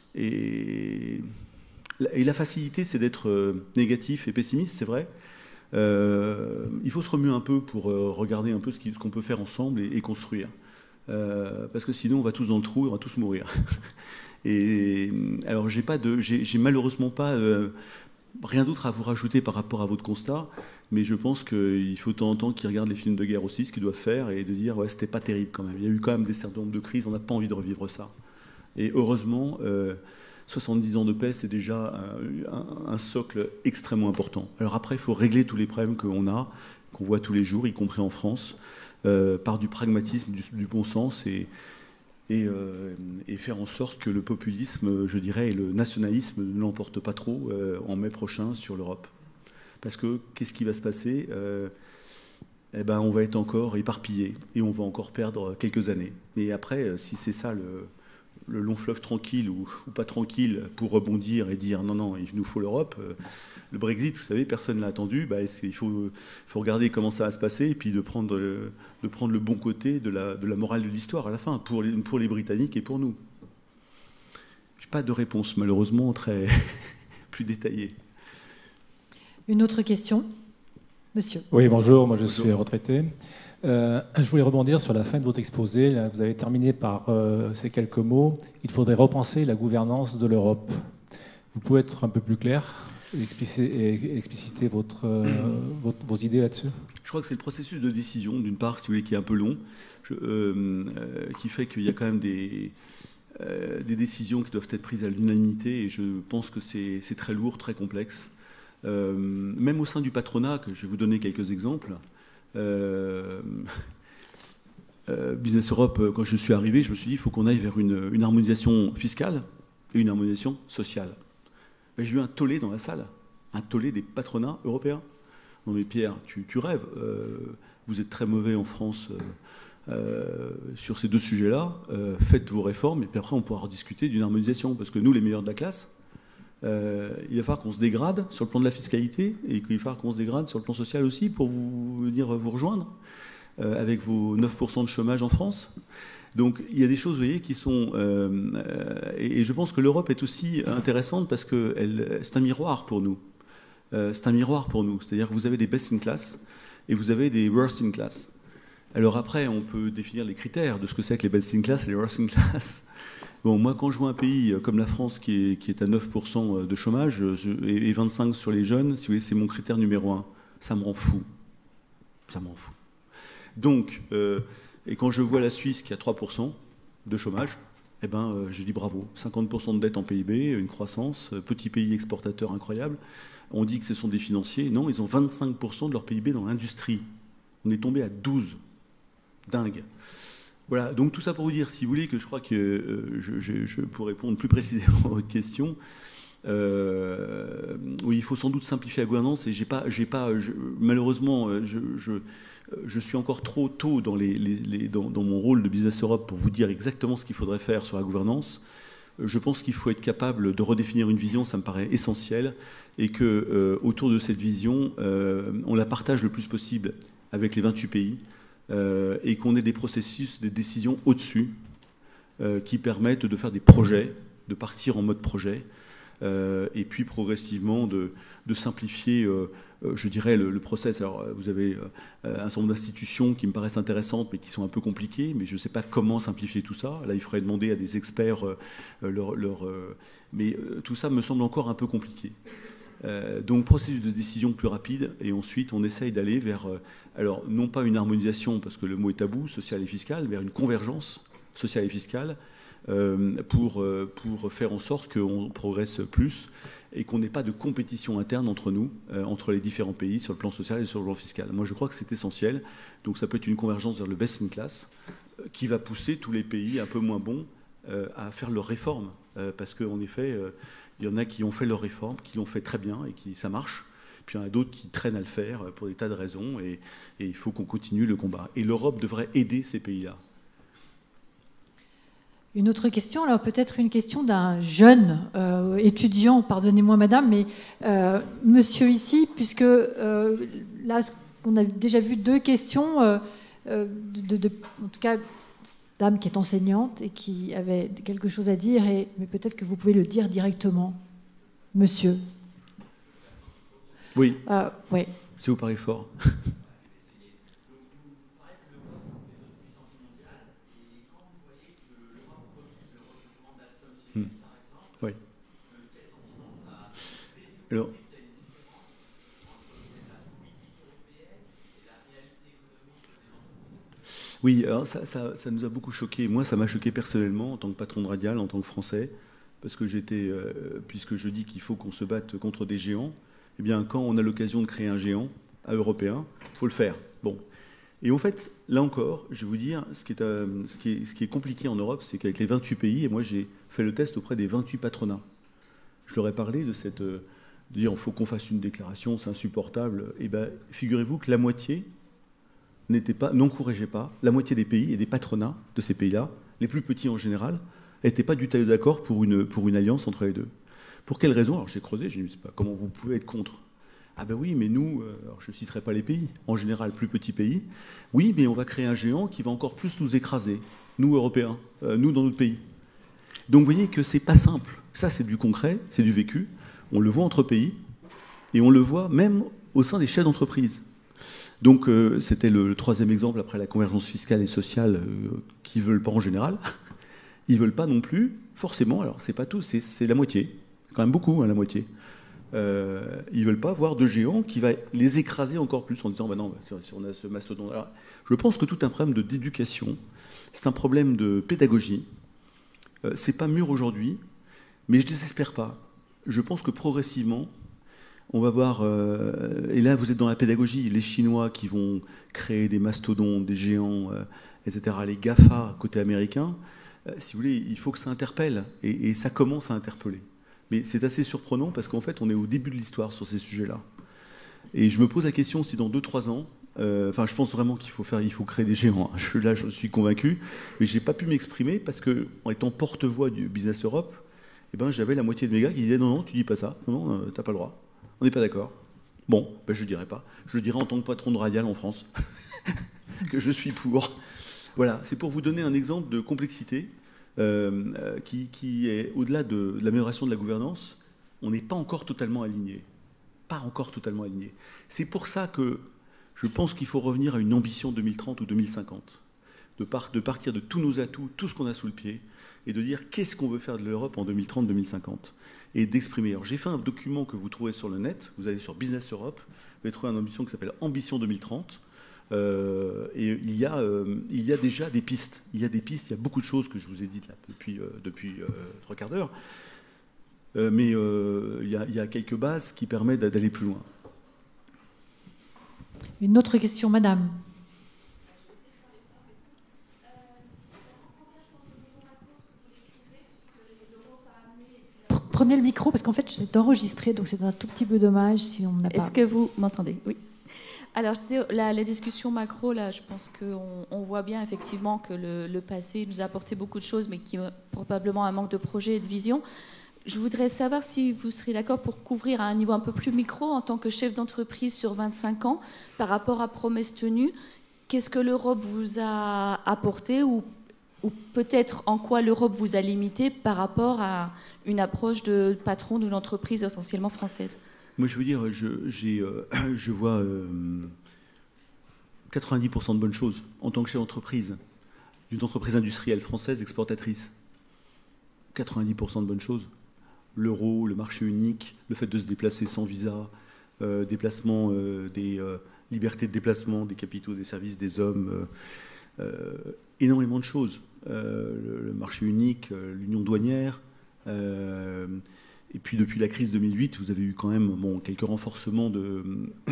et, et la facilité, c'est d'être négatif et pessimiste, c'est vrai. Euh, il faut se remuer un peu pour regarder un peu ce qu'on peut faire ensemble et, et construire. Euh, parce que sinon, on va tous dans le trou et on va tous mourir. Et alors, j'ai pas de, j'ai, j'ai malheureusement pas euh, rien d'autre à vous rajouter par rapport à votre constat, mais je pense qu'il faut de temps en temps qu'ils regardent les films de guerre aussi, ce qu'ils doivent faire, et de dire, ouais, c'était pas terrible quand même. Il y a eu quand même des certain nombre de crises, on n'a pas envie de revivre ça. Et heureusement, euh, soixante-dix ans de paix, c'est déjà un, un, un socle extrêmement important. Alors après, il faut régler tous les problèmes qu'on a, qu'on voit tous les jours, y compris en France, euh, par du pragmatisme, du, du bon sens, et, et, euh, et faire en sorte que le populisme, je dirais, et le nationalisme ne l'emportent pas trop euh, en mai prochain sur l'Europe. Parce que qu'est-ce qui va se passer euh, eh ben, on va être encore éparpillé et on va encore perdre quelques années. Et après, si c'est ça le, le long fleuve tranquille ou, ou pas tranquille pour rebondir et dire non, non, il nous faut l'Europe, euh, le Brexit, vous savez, personne ne l'a attendu, bah, il faut, faut regarder comment ça va se passer et puis de prendre le, de prendre le bon côté de la, de la morale de l'histoire à la fin, pour les, pour les Britanniques et pour nous. Je n'ai pas de réponse, malheureusement, très plus détaillée. Une autre question ? Monsieur. Oui, bonjour, moi je Bonjour. suis retraité. Euh, je voulais rebondir sur la fin de votre exposé. Là, vous avez terminé par euh, ces quelques mots. Il faudrait repenser la gouvernance de l'Europe. Vous pouvez être un peu plus clair et expliciter, expliciter votre, euh, votre, vos idées là-dessus ? Je crois que c'est le processus de décision, d'une part, si vous voulez, qui est un peu long, je, euh, euh, qui fait qu'il y a quand même des, euh, des décisions qui doivent être prises à l'unanimité, et je pense que c'est, c'est très lourd, très complexe. Euh, même au sein du patronat, que je vais vous donner quelques exemples, euh, euh, Business Europe, quand je suis arrivé, je me suis dit il faut qu'on aille vers une, une harmonisation fiscale et une harmonisation sociale. Mais j'ai eu un tollé dans la salle, un tollé des patronats européens. Non mais Pierre, tu, tu rêves, euh, vous êtes très mauvais en France euh, euh, sur ces deux sujets-là, euh, faites vos réformes et puis après on pourra rediscuter d'une harmonisation, parce que nous, les meilleurs de la classe, Euh, il va falloir qu'on se dégrade sur le plan de la fiscalité et qu'il va falloir qu'on se dégrade sur le plan social aussi pour vous venir vous rejoindre euh, avec vos neuf pour cent de chômage en France. Donc il y a des choses, vous voyez, qui sont... Euh, euh, et, et je pense que l'Europe est aussi intéressante parce que elle, c'est un miroir pour nous. Euh, c'est un miroir pour nous. C'est-à-dire que vous avez des best in class et vous avez des worst in class. Alors après, on peut définir les critères de ce que c'est que les best in class et les worst in class. Bon, moi, quand je vois un pays comme la France qui est, qui est à neuf pour cent de chômage je, et vingt-cinq pour cent sur les jeunes, si vous voulez, c'est mon critère numéro un. Ça me rend fou. Ça me rend fou. Donc, euh, et quand je vois la Suisse qui a trois pour cent de chômage, eh ben, euh, je dis bravo. cinquante pour cent de dette en P I B, une croissance, petit pays exportateur incroyable. On dit que ce sont des financiers. Non, ils ont vingt-cinq pour cent de leur P I B dans l'industrie. On est tombé à douze. Dingue. Voilà, donc tout ça pour vous dire, si vous voulez, que je crois que euh, je, je, je pour répondre plus précisément à votre question, euh, oui, il faut sans doute simplifier la gouvernance, et j'ai pas, j'ai pas, je, malheureusement, je, je, je suis encore trop tôt dans, les, les, les, dans, dans mon rôle de Business Europe pour vous dire exactement ce qu'il faudrait faire sur la gouvernance. Je pense qu'il faut être capable de redéfinir une vision, ça me paraît essentiel, et que euh, autour de cette vision, euh, on la partage le plus possible avec les vingt-huit pays. Euh, et qu'on ait des processus, des décisions au-dessus euh, qui permettent de faire des projets, de partir en mode projet, euh, et puis progressivement de, de simplifier, euh, euh, je dirais, le, le process. Alors, vous avez euh, un certain nombre d'institutions qui me paraissent intéressantes, mais qui sont un peu compliquées, mais je ne sais pas comment simplifier tout ça. Là, il faudrait demander à des experts euh, leur... leur euh, mais euh, tout ça me semble encore un peu compliqué. Euh, donc processus de décision plus rapide, et ensuite on essaye d'aller vers, euh, alors non pas une harmonisation parce que le mot est tabou, sociale et fiscale, vers une convergence sociale et fiscale euh, pour, euh, pour faire en sorte qu'on progresse plus et qu'on n'ait pas de compétition interne entre nous, euh, entre les différents pays sur le plan social et sur le plan fiscal. Moi je crois que c'est essentiel, donc ça peut être une convergence vers le best in class euh, qui va pousser tous les pays un peu moins bons euh, à faire leurs réformes, euh, parce qu'en effet... Euh, il y en a qui ont fait leurs réformes, qui l'ont fait très bien et qui ça marche. Puis il y en a d'autres qui traînent à le faire pour des tas de raisons, et, et il faut qu'on continue le combat. Et l'Europe devrait aider ces pays-là. Une autre question, alors peut-être une question d'un jeune euh, étudiant, pardonnez-moi madame, mais euh, monsieur ici, puisque euh, là on a déjà vu deux questions, euh, de, de, en tout cas dame qui est enseignante et qui avait quelque chose à dire, et, mais peut-être que vous pouvez le dire directement, monsieur. Oui, euh, ouais. Si vous parlez fort. Hmm. Oui. Alors, Oui, alors ça, ça, ça nous a beaucoup choqué. Moi, ça m'a choqué personnellement en tant que patron de Radial, en tant que Français, parce que j'étais, euh, puisque je dis qu'il faut qu'on se batte contre des géants, eh bien, quand on a l'occasion de créer un géant à européen, il faut le faire. Bon. Et en fait, là encore, je vais vous dire, ce qui est, euh, ce qui est, ce qui est compliqué en Europe, c'est qu'avec les vingt-huit pays, et moi j'ai fait le test auprès des vingt-huit patronats, je leur ai parlé de cette, euh, de dire il faut qu'on fasse une déclaration, c'est insupportable. Et bien, figurez-vous que la moitié n'était pas, n'encourageait pas, la moitié des pays et des patronats de ces pays-là, les plus petits en général, n'étaient pas du tout d'accord pour une, pour une alliance entre les deux. Pour quelle raison? Alors j'ai creusé, j'ai dit, pas, comment vous pouvez être contre? Ah ben oui, mais nous, euh, alors je ne citerai pas les pays, en général plus petits pays, oui, mais on va créer un géant qui va encore plus nous écraser, nous Européens, euh, nous dans notre pays. Donc vous voyez que c'est pas simple. Ça c'est du concret, c'est du vécu. On le voit entre pays, et on le voit même au sein des chefs d'entreprise. Donc euh, c'était le, le troisième exemple après la convergence fiscale et sociale euh, qui ne veulent pas en général. Ils ne veulent pas non plus, forcément, alors c'est pas tout, c'est, c'est la moitié, quand même beaucoup, hein, la moitié. Euh, ils ne veulent pas voir de géants qui va les écraser encore plus en disant bah non, si on a ce mastodonte. Alors, je pense que tout un problème de, d'éducation, c'est un problème de pédagogie. Euh, c'est pas mûr aujourd'hui, mais je ne désespère pas. Je pense que progressivement, on va voir, euh, et là vous êtes dans la pédagogie, les Chinois qui vont créer des mastodontes, des géants, euh, et cetera, les GAFA côté américain, euh, si vous voulez, il faut que ça interpelle, et, et ça commence à interpeller. Mais c'est assez surprenant parce qu'en fait, on est au début de l'histoire sur ces sujets-là. Et je me pose la question si dans deux trois ans, euh, enfin, je pense vraiment qu'il faut faire, il faut créer des géants. Je, là, je suis convaincu, mais je n'ai pas pu m'exprimer parce que, en étant porte-voix du Business Europe, eh ben, j'avais la moitié de mes gars qui disaient non, non, tu dis pas ça, non, non, euh, t'as pas le droit, on n'est pas d'accord. Bon, ben, je ne dirai pas. Je le dirai en tant que patron de Radial en France, que je suis pour. Voilà, c'est pour vous donner un exemple de complexité. Euh, qui, qui est au-delà de, de l'amélioration de la gouvernance, on n'est pas encore totalement aligné. Pas encore totalement aligné. C'est pour ça que je pense qu'il faut revenir à une ambition deux mille trente ou deux mille cinquante, de, par, de partir de tous nos atouts, tout ce qu'on a sous le pied, et de dire qu'est-ce qu'on veut faire de l'Europe en deux mille trente deux mille cinquante, et d'exprimer. Alors j'ai fait un document que vous trouvez sur le net, vous allez sur Business Europe, vous allez trouver une ambition qui s'appelle Ambition deux mille trente. Euh, et il y, a, euh, il y a déjà des pistes. Il y a des pistes, il y a beaucoup de choses que je vous ai dites là depuis, euh, depuis euh, trois quarts d'heure. Euh, mais euh, il, y a, il y a quelques bases qui permettent d'aller plus loin. Une autre question, madame. Prenez le micro parce qu'en fait c'est enregistré, donc c'est un tout petit peu dommage si on n'a pas... Est-ce que vous m'entendez? Oui. Alors, je disais, la, la discussion macro, là, je pense qu'on on voit bien effectivement que le, le passé nous a apporté beaucoup de choses, mais qui a probablement un manque de projet et de vision. Je voudrais savoir si vous seriez d'accord pour couvrir à un niveau un peu plus micro, en tant que chef d'entreprise sur vingt-cinq ans, par rapport à promesses tenues. Qu'est-ce que l'Europe vous a apporté, ou, ou peut-être en quoi l'Europe vous a limité par rapport à une approche de patron d'une entreprise essentiellement française? Moi, je veux dire, je, j'ai, euh, je vois euh, quatre-vingt-dix pour cent de bonnes choses en tant que chef d'entreprise, d'une entreprise industrielle française exportatrice. quatre-vingt-dix pour cent de bonnes choses. L'euro, le marché unique, le fait de se déplacer sans visa, euh, déplacement, euh, des euh, libertés de déplacement, des capitaux, des services, des hommes, euh, euh, énormément de choses. Euh, le, le marché unique, euh, l'union douanière. Euh, Et puis depuis la crise deux mille huit, vous avez eu quand même bon, quelques renforcements de,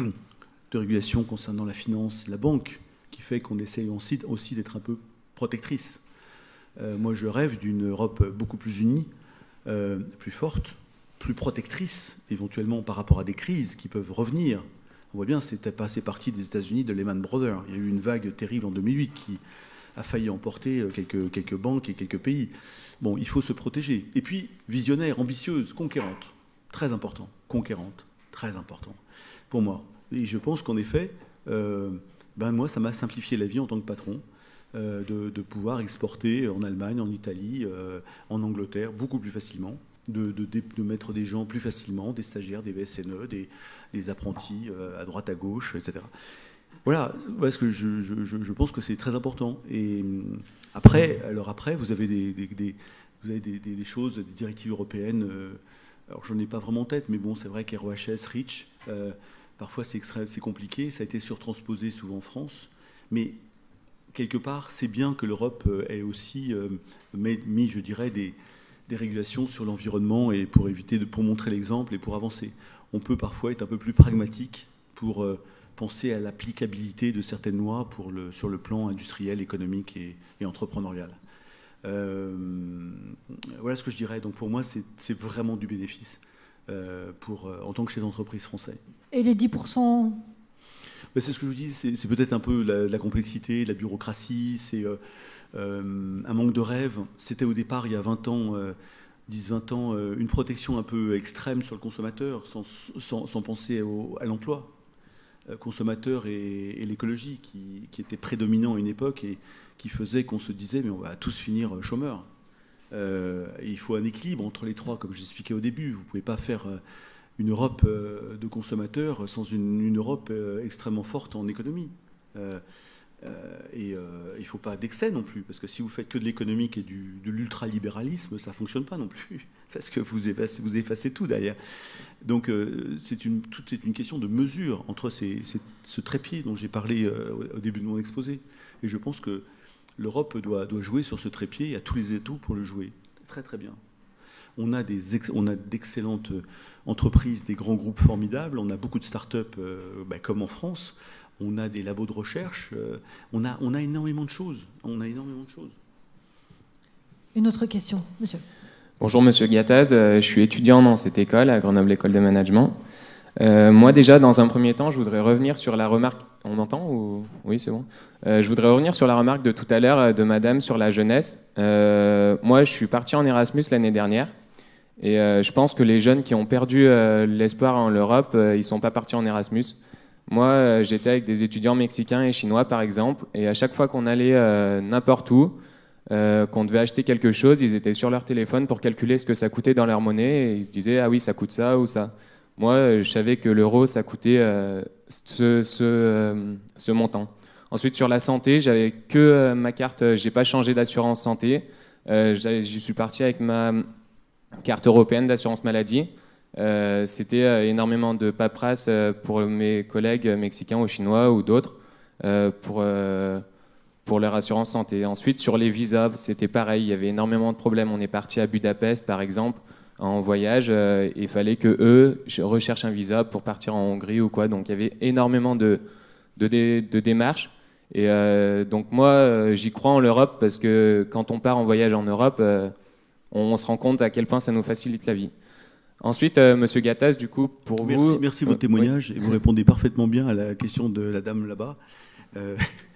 de régulation concernant la finance, la banque, qui fait qu'on essaye aussi, aussi d'être un peu protectrice. Euh, moi, je rêve d'une Europe beaucoup plus unie, euh, plus forte, plus protectrice, éventuellement par rapport à des crises qui peuvent revenir. On voit bien, c'était passé partie des États-Unis de Lehman Brothers. Il y a eu une vague terrible en deux mille huit qui a failli emporter quelques, quelques banques et quelques pays. Bon, il faut se protéger. Et puis, visionnaire, ambitieuse, conquérante. Très important. Conquérante. Très important. Pour moi. Et je pense qu'en effet, euh, ben moi, ça m'a simplifié la vie en tant que patron, euh, de, de pouvoir exporter en Allemagne, en Italie, euh, en Angleterre, beaucoup plus facilement, de, de, de mettre des gens plus facilement, des stagiaires, des V S N E, des, des apprentis euh, à droite, à gauche, et cetera. Voilà, parce que je, je, je pense que c'est très important. Et après, alors après, vous avez des, des, des, vous avez des, des, des choses, des directives européennes. Euh, alors, je n'en ai pas vraiment en tête, mais bon, c'est vrai qu'R O H S, REACH, euh, parfois c'est, extra, c'est compliqué. Ça a été surtransposé souvent en France. Mais quelque part, c'est bien que l'Europe ait aussi euh, mis, je dirais, des, des régulations sur l'environnement et pour éviter de, pour montrer l'exemple et pour avancer. On peut parfois être un peu plus pragmatique pour euh, penser à l'applicabilité de certaines lois pour le, sur le plan industriel, économique et, et entrepreneurial. Euh, voilà ce que je dirais. Donc pour moi, c'est vraiment du bénéfice euh, pour, euh, en tant que chef d'entreprise français. Et les dix pour cent? Ben, c'est ce que je vous dis, c'est peut-être un peu la, la complexité, la bureaucratie, c'est euh, euh, un manque de rêve. C'était au départ, il y a vingt ans, euh, dix vingt ans, euh, une protection un peu extrême sur le consommateur, sans, sans, sans penser au, à l'emploi. Euh, consommateur et, et l'écologie, qui, qui étaient prédominants à une époque et qui faisait qu'on se disait, mais on va tous finir chômeurs. Euh, et il faut un équilibre entre les trois, comme j'expliquais au début. Vous ne pouvez pas faire une Europe de consommateurs sans une, une Europe extrêmement forte en économie. Euh, euh, et euh, il ne faut pas d'excès non plus, parce que si vous faites que de l'économique et du, de l'ultralibéralisme, ça ne fonctionne pas non plus, parce que vous effacez, vous effacez tout derrière. Donc euh, c'est une, tout est une question de mesure entre ces, ces, ce trépied dont j'ai parlé euh, au début de mon exposé. Et je pense que l'Europe doit, doit jouer sur ce trépied et a tous les atouts pour le jouer. Très très bien. On a des ex, on a d'excellentes entreprises, des grands groupes formidables. On a beaucoup de start-up, euh, bah, comme en France. On a des labos de recherche. Euh, on, a, on a énormément de choses. On a énormément de choses. Une autre question, monsieur. Bonjour, monsieur Gattaz. Je suis étudiant dans cette école, à Grenoble École de Management. Euh, moi, déjà, dans un premier temps, je voudrais revenir sur la remarque... On m'entend ou... Oui, c'est bon. Euh, je voudrais revenir sur la remarque de tout à l'heure de madame sur la jeunesse. Euh, moi, je suis parti en Erasmus l'année dernière. Et euh, je pense que les jeunes qui ont perdu euh, l'espoir en l'Europe, euh, ils ne sont pas partis en Erasmus. Moi, euh, j'étais avec des étudiants mexicains et chinois, par exemple. Et à chaque fois qu'on allait euh, n'importe où, euh, qu'on devait acheter quelque chose, ils étaient sur leur téléphone pour calculer ce que ça coûtait dans leur monnaie. Et ils se disaient, ah oui, ça coûte ça ou ça. Moi, je savais que l'euro, ça coûtait euh, ce, ce, euh, ce montant. Ensuite, sur la santé, j'avais que euh, ma carte, euh, j'ai pas changé d'assurance santé. Euh, J'y suis parti avec ma carte européenne d'assurance maladie. Euh, C'était euh, énormément de paperasse euh, pour mes collègues mexicains ou chinois ou d'autres euh, pour, euh, pour leur assurance santé. Ensuite, sur les visas, c'était pareil, il y avait énormément de problèmes. On est parti à Budapest, par exemple, en voyage, euh, il fallait que eux recherchent un visa pour partir en Hongrie ou quoi. Donc il y avait énormément de, de, de, de démarches. Et euh, donc moi, euh, j'y crois en l'Europe parce que quand on part en voyage en Europe, euh, on, on se rend compte à quel point ça nous facilite la vie. Ensuite, euh, monsieur Gattaz, du coup, pour merci, vous... Merci de votre témoignage, oui. Et vous répondez parfaitement bien à la question de la dame là-bas. Euh,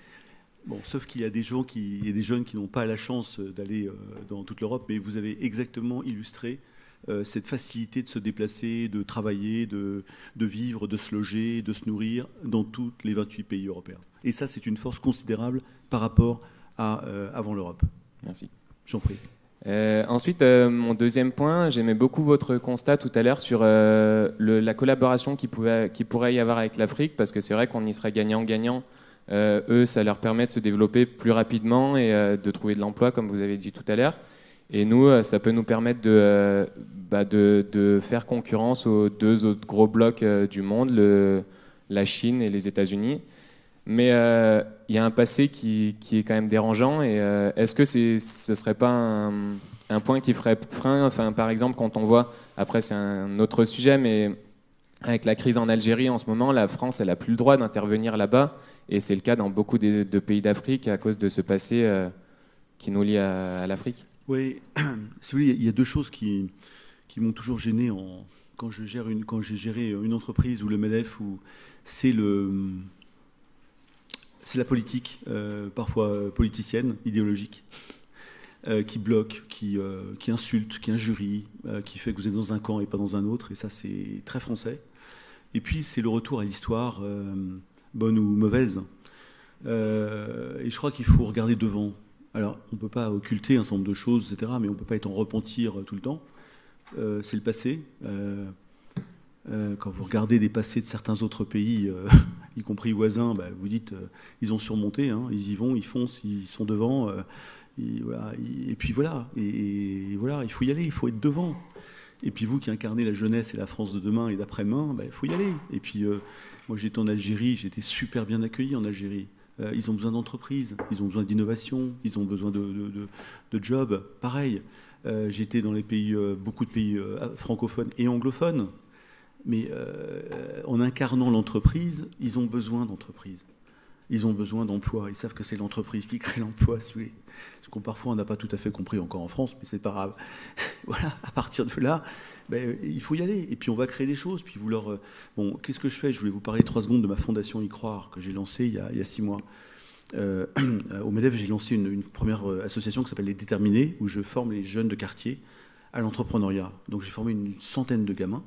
bon, sauf qu'il y a des gens qui, il y a des jeunes qui n'ont pas la chance d'aller euh, dans toute l'Europe, mais vous avez exactement illustré Euh, cette facilité de se déplacer, de travailler, de, de vivre, de se loger, de se nourrir dans tous les vingt-huit pays européens. Et ça, c'est une force considérable par rapport à euh, avant l'Europe. Merci. J'en prie. Euh, ensuite, euh, mon deuxième point, j'aimais beaucoup votre constat tout à l'heure sur euh, le, la collaboration qui, pouvait, qui pourrait y avoir avec l'Afrique, parce que c'est vrai qu'on y serait gagnant-gagnant. Euh, eux, ça leur permet de se développer plus rapidement et euh, de trouver de l'emploi, comme vous avez dit tout à l'heure. Et nous, ça peut nous permettre de, bah de, de faire concurrence aux deux autres gros blocs du monde, le, la Chine et les États-Unis. Mais euh, il y a un passé qui, qui est quand même dérangeant. Et euh, est-ce que c'est, ce ne serait pas un, un point qui ferait frein? Enfin, par exemple, quand on voit, après c'est un autre sujet, mais avec la crise en Algérie en ce moment, la France, elle n'a plus le droit d'intervenir là-bas. Et c'est le cas dans beaucoup de, de pays d'Afrique à cause de ce passé euh, qui nous lie à, à l'Afrique. Oui, si vous voulez, il y a deux choses qui, qui m'ont toujours gêné en, quand je gère une, quand j'ai géré une entreprise ou le MEDEF, où c'est le, c'est la politique, euh, parfois politicienne, idéologique, euh, qui bloque, qui, euh, qui insulte, qui injurie, euh, qui fait que vous êtes dans un camp et pas dans un autre, et ça c'est très français. Et puis c'est le retour à l'histoire, euh, bonne ou mauvaise. Euh, et je crois qu'il faut regarder devant. Alors, on ne peut pas occulter un certain nombre de choses, et cetera, mais on ne peut pas être en repentir tout le temps. Euh, c'est le passé. Euh, euh, quand vous regardez des passés de certains autres pays, euh, y compris voisins, bah, vous dites, euh, ils ont surmonté, hein, ils y vont, ils foncent, ils sont devant. Euh, et, voilà, et, et puis voilà, et, et voilà, il faut y aller, il faut être devant. Et puis vous qui incarnez la jeunesse et la France de demain et d'après-demain, bah, il faut y aller. Et puis, euh, moi j'étais en Algérie, j'étais super bien accueilli en Algérie. Euh, ils ont besoin d'entreprises, ils ont besoin d'innovation, ils ont besoin de, de, de, de jobs. Pareil, euh, j'étais dans les pays, euh, beaucoup de pays euh, francophones et anglophones, mais euh, en incarnant l'entreprise, ils ont besoin d'entreprise. Ils ont besoin d'emploi. Ils savent que c'est l'entreprise qui crée l'emploi, si vous voulez. Ce qu'on parfois on n'a pas tout à fait compris encore en France, mais c'est pas grave. Voilà, à partir de là, ben, il faut y aller. Et puis on va créer des choses. Puis vous leur... Bon, qu'est-ce que je fais? Je voulais vous parler trois secondes de ma fondation Y Croire, que j'ai lancée il y a, il y a six mois. Euh, au MEDEF, j'ai lancé une, une première association qui s'appelle Les Déterminés, où je forme les jeunes de quartier à l'entrepreneuriat. Donc j'ai formé une centaine de gamins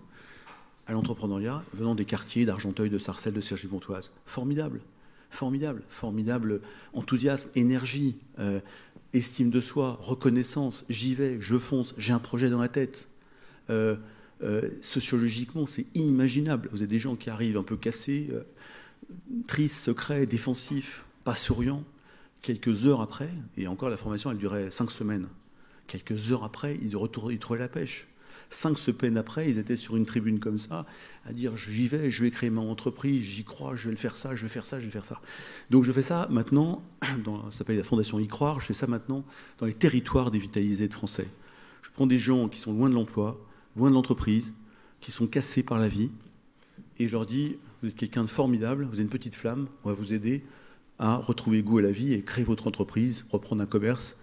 à l'entrepreneuriat, venant des quartiers d'Argenteuil, de Sarcelles, de Cergy-Pontoise. Formidable. Formidable, formidable enthousiasme, énergie, euh, estime de soi, reconnaissance, j'y vais, je fonce, j'ai un projet dans la tête. Euh, euh, sociologiquement, c'est inimaginable. Vous avez des gens qui arrivent un peu cassés, euh, tristes, secrets, défensifs, pas souriants. Quelques heures après, et encore la formation elle durait cinq semaines, quelques heures après, ils, retournaient, ils trouvaient la pêche. Cinq semaines après, ils étaient sur une tribune comme ça, à dire j'y vais, je vais créer mon entreprise, j'y crois, je vais le faire ça, je vais faire ça, je vais faire ça. Donc je fais ça maintenant, dans, ça s'appelle la Fondation Y Croire, je fais ça maintenant dans les territoires dévitalisés de Français. Je prends des gens qui sont loin de l'emploi, loin de l'entreprise, qui sont cassés par la vie, et je leur dis vous êtes quelqu'un de formidable, vous avez une petite flamme, on va vous aider à retrouver goût à la vie et créer votre entreprise, reprendre un commerce.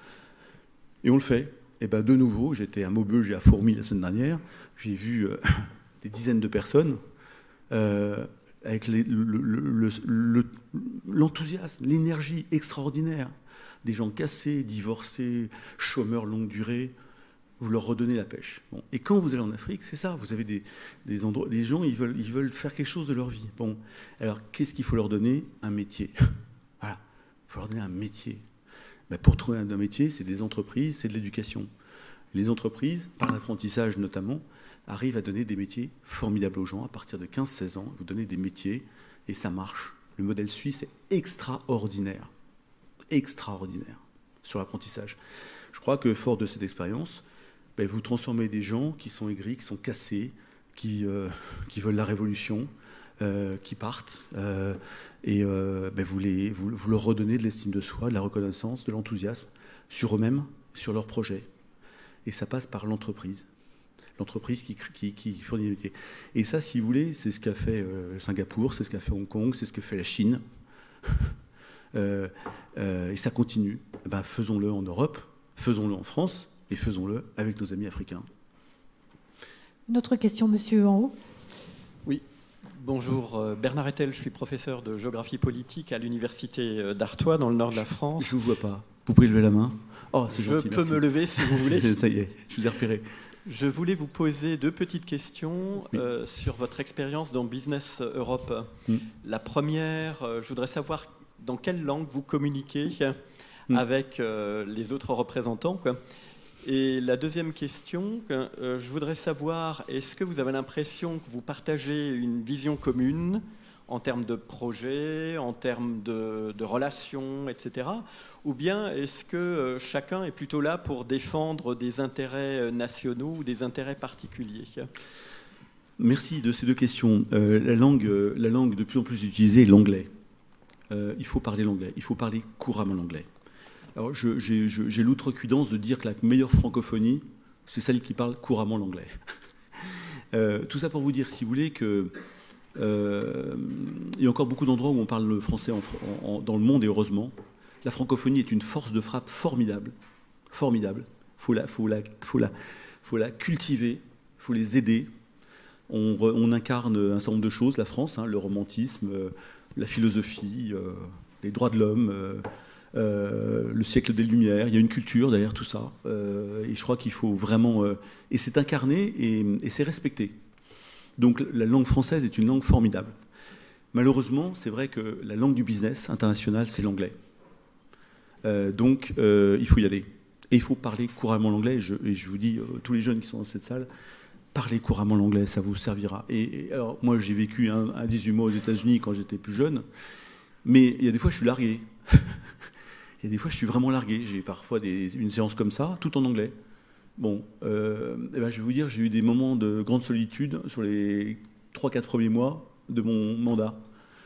Et on le fait. Et ben de nouveau, j'étais à Maubeuge et à Fourmi la semaine dernière, j'ai vu euh, des dizaines de personnes euh, avec les, le, le, le, l'enthousiasme, l'énergie extraordinaire, des gens cassés, divorcés, chômeurs longue durée, vous leur redonnez la pêche. Bon. Et quand vous allez en Afrique, c'est ça, vous avez des, des, endroits, des gens, ils veulent, ils veulent faire quelque chose de leur vie. Bon. Alors qu'est-ce qu'il faut leur donner? Un métier. Voilà, il faut leur donner un métier. Ben pour trouver un métier, c'est des entreprises, c'est de l'éducation. Les entreprises, par l'apprentissage notamment, arrivent à donner des métiers formidables aux gens. À partir de quinze seize ans, vous donnez des métiers et ça marche. Le modèle suisse est extraordinaire. Extraordinaire sur l'apprentissage. Je crois que fort de cette expérience, ben, vous transformez des gens qui sont aigris, qui sont cassés, qui, euh, qui veulent la révolution, euh, qui partent, euh, et euh, ben, vous, les, vous, vous leur redonnez de l'estime de soi, de la reconnaissance, de l'enthousiasme sur eux-mêmes, sur leurs projets. Et ça passe par l'entreprise. L'entreprise qui, qui, qui fournit des métiers. Et ça, si vous voulez, c'est ce qu'a fait euh, Singapour, c'est ce qu'a fait Hong Kong, c'est ce que fait la Chine. euh, euh, et ça continue. Eh ben, faisons-le en Europe, faisons-le en France, et faisons-le avec nos amis africains. Une autre question, monsieur en haut. Oui. Bonjour, Bernard Ettel, je suis professeur de géographie politique à l'université d'Artois, dans le nord de la France. Je ne vous vois pas. Vous pouvez lever la main? Oh, c'est Je gentil, peux merci. me lever si vous voulez. Ça y est, je vous ai repéré. Je voulais vous poser deux petites questions oui. euh, sur votre expérience dans Business Europe. Mm. La première, euh, je voudrais savoir dans quelle langue vous communiquez mm. avec euh, les autres représentants, quoi. Et la deuxième question, euh, je voudrais savoir, est-ce que vous avez l'impression que vous partagez une vision commune en termes de projet, en termes de, de relations, et cetera. Ou bien est-ce que euh, chacun est plutôt là pour défendre des intérêts nationaux ou des intérêts particuliers? Merci de ces deux questions. Euh, la, langue, euh, la langue de plus en plus utilisée est l'anglais. Euh, il faut parler l'anglais, il faut parler couramment l'anglais. Alors, je, j'ai, je, j'ai l'outrecuidance de dire que la meilleure francophonie, c'est celle qui parle couramment l'anglais. euh, tout ça pour vous dire, si vous voulez, que euh, il y a encore beaucoup d'endroits où on parle le français en, en, dans le monde, et heureusement. La francophonie est une force de frappe formidable. Formidable. Il faut la, faut la, faut la, faut la cultiver, il faut les aider. On, on incarne un certain nombre de choses, la France, hein, le romantisme, euh, la philosophie, euh, les droits de l'homme, euh, euh, le siècle des Lumières. Il y a une culture derrière tout ça. Euh, et je crois qu'il faut vraiment... Euh, et c'est incarné et, et c'est respecté. Donc la langue française est une langue formidable. Malheureusement, c'est vrai que la langue du business international, c'est l'anglais. Euh, donc euh, il faut y aller. Et il faut parler couramment l'anglais. Et je, et je vous dis, euh, tous les jeunes qui sont dans cette salle, parlez couramment l'anglais, ça vous servira. Et, et alors, moi, j'ai vécu un, un dix-huit mois aux États-Unis quand j'étais plus jeune, mais il y a des fois, je suis largué. Il y a des fois, je suis vraiment largué. J'ai parfois des, une séance comme ça, tout en anglais. Bon, euh, eh ben, je vais vous dire, j'ai eu des moments de grande solitude sur les trois quatre premiers mois de mon mandat.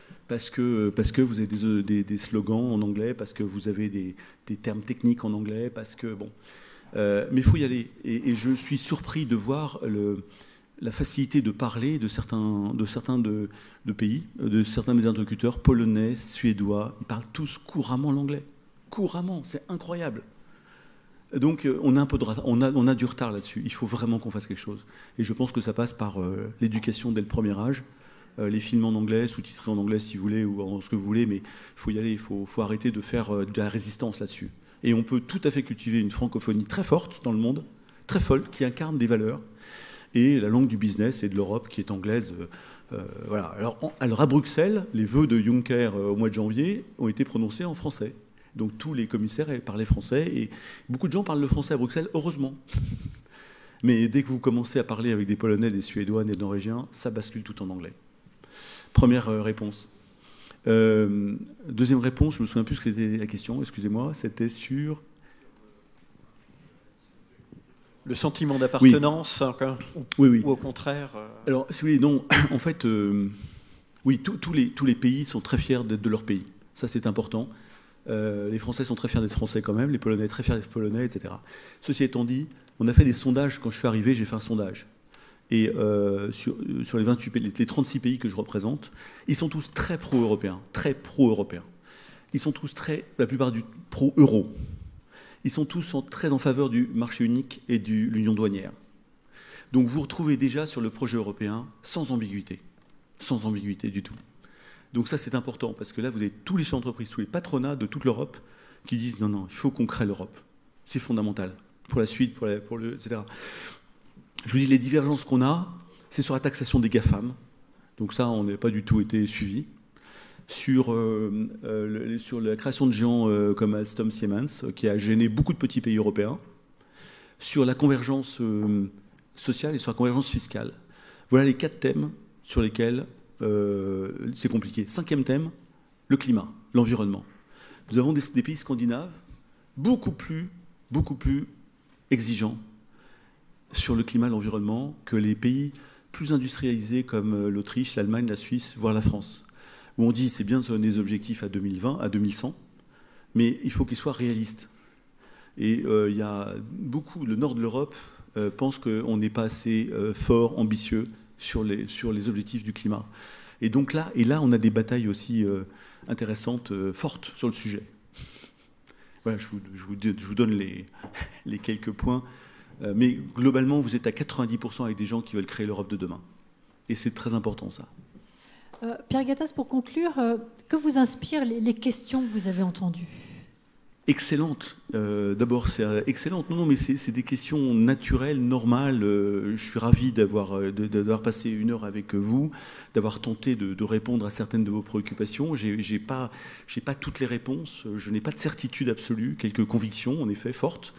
parce que, parce que vous avez des, des, des slogans en anglais, parce que vous avez des, des termes techniques en anglais, parce que bon. Euh, mais il faut y aller. Et, et je suis surpris de voir le, la facilité de parler de certains, de, certains de, de pays, de certains de mes interlocuteurs, polonais, suédois. Ils parlent tous couramment l'anglais. Couramment, c'est incroyable. Donc on a un peu de, on a, on a du retard là-dessus. Il faut vraiment qu'on fasse quelque chose. Et je pense que ça passe par euh, l'éducation dès le premier âge. Les films en anglais, sous-titrés en anglais si vous voulez, ou en ce que vous voulez, mais il faut y aller, il faut, faut arrêter de faire de la résistance là-dessus. Et on peut tout à fait cultiver une francophonie très forte dans le monde, très folle, qui incarne des valeurs, et la langue du business et de l'Europe qui est anglaise. Euh, voilà. Alors, en, alors à Bruxelles, les vœux de Juncker euh, au mois de janvier ont été prononcés en français. Donc tous les commissaires parlaient français, et beaucoup de gens parlent le français à Bruxelles, heureusement. Mais dès que vous commencez à parler avec des Polonais, des Suédois, des Norvégiens, ça bascule tout en anglais. Première euh, réponse. Euh, deuxième réponse, je me souviens plus ce que c'était la question, excusez-moi, c'était sur... Le sentiment d'appartenance, oui. Hein, oui, oui. Ou au contraire... Euh... Alors, si vous voulez, non, en fait, euh, oui, tous les, tous les pays sont très fiers d'être de leur pays. Ça, c'est important. Euh, les Français sont très fiers d'être Français quand même, les Polonais très fiers d'être Polonais, et cetera. Ceci étant dit, on a fait des sondages, quand je suis arrivé, j'ai fait un sondage. Et euh, sur, sur les, vingt-huit, les trente-six pays que je représente, ils sont tous très pro-européens, très pro-européens. Ils sont tous très, la plupart du pro-euro. Ils sont tous en, très en faveur du marché unique et de l'union douanière. Donc vous retrouvez déjà sur le projet européen sans ambiguïté, sans ambiguïté du tout. Donc ça c'est important parce que là vous avez tous les chefs d'entreprise, tous les patronats de toute l'Europe qui disent non, non, il faut qu'on crée l'Europe. C'est fondamental pour la suite, pour, la, pour le, et cetera. Je vous dis, les divergences qu'on a, c'est sur la taxation des GAFAM. Donc ça, on n'a pas du tout été suivi. Sur, euh, euh, sur la création de géants euh, comme Alstom Siemens, euh, qui a gêné beaucoup de petits pays européens. Sur la convergence euh, sociale et sur la convergence fiscale. Voilà les quatre thèmes sur lesquels euh, c'est compliqué. Cinquième thème, le climat, l'environnement. Nous avons des, des pays scandinaves beaucoup plus, beaucoup plus exigeants sur le climat et l'environnement que les pays plus industrialisés comme l'Autriche, l'Allemagne, la Suisse, voire la France. Où on dit c'est bien de se donner des objectifs à deux mille vingt, à deux mille cent, mais il faut qu'ils soient réalistes. Et euh, il y a beaucoup, le nord de l'Europe euh, pense qu'on n'est pas assez euh, fort, ambitieux sur les, sur les objectifs du climat. Et donc là, et là on a des batailles aussi euh, intéressantes, euh, fortes sur le sujet. Voilà, je vous, je vous, je vous donne les, les quelques points. Mais globalement, vous êtes à quatre-vingt-dix pour cent avec des gens qui veulent créer l'Europe de demain. Et c'est très important, ça. Euh, Pierre Gattaz, pour conclure, euh, que vous inspirent les, les questions que vous avez entendues ? Excellente. Euh, D'abord, c'est euh, excellente. Non, non, mais c'est des questions naturelles, normales. Euh, je suis ravi d'avoir d'avoir passé une heure avec vous, d'avoir tenté de, de répondre à certaines de vos préoccupations. J'ai j'ai pas, j'ai pas toutes les réponses. Je n'ai pas de certitude absolue. Quelques convictions, en effet, fortes.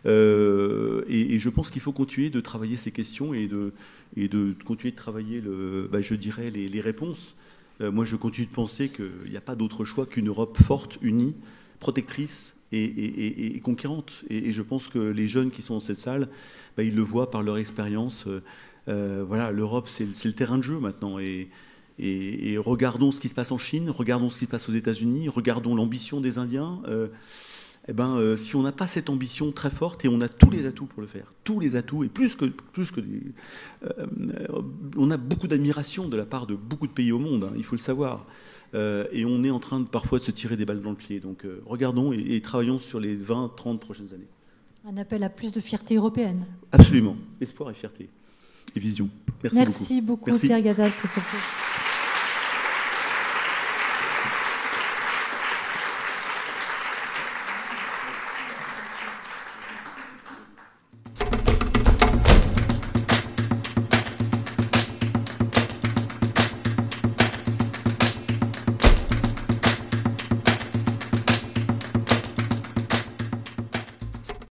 Euh, et, et je pense qu'il faut continuer de travailler ces questions et de, et de continuer de travailler, le, bah, je dirais, les, les réponses. Euh, moi, je continue de penser qu'il n'y a pas d'autre choix qu'une Europe forte, unie, protectrice et, et, et, et conquérante. Et, et je pense que les jeunes qui sont dans cette salle, bah, ils le voient par leur expérience. Euh, voilà, l'Europe, c'est le terrain de jeu maintenant. Et, et, et regardons ce qui se passe en Chine, regardons ce qui se passe aux États-Unis, regardons l'ambition des Indiens. Euh, eh ben, euh, si on n'a pas cette ambition très forte, et on a tous les atouts pour le faire, tous les atouts, et plus que... Plus que euh, on a beaucoup d'admiration de la part de beaucoup de pays au monde, hein, il faut le savoir. Euh, et on est en train de, parfois de se tirer des balles dans le pied. Donc euh, regardons et, et travaillons sur les vingt trente prochaines années. Un appel à plus de fierté européenne. Absolument. Espoir et fierté. Et vision. Merci, Merci beaucoup, beaucoup Merci. Pierre Gattaz.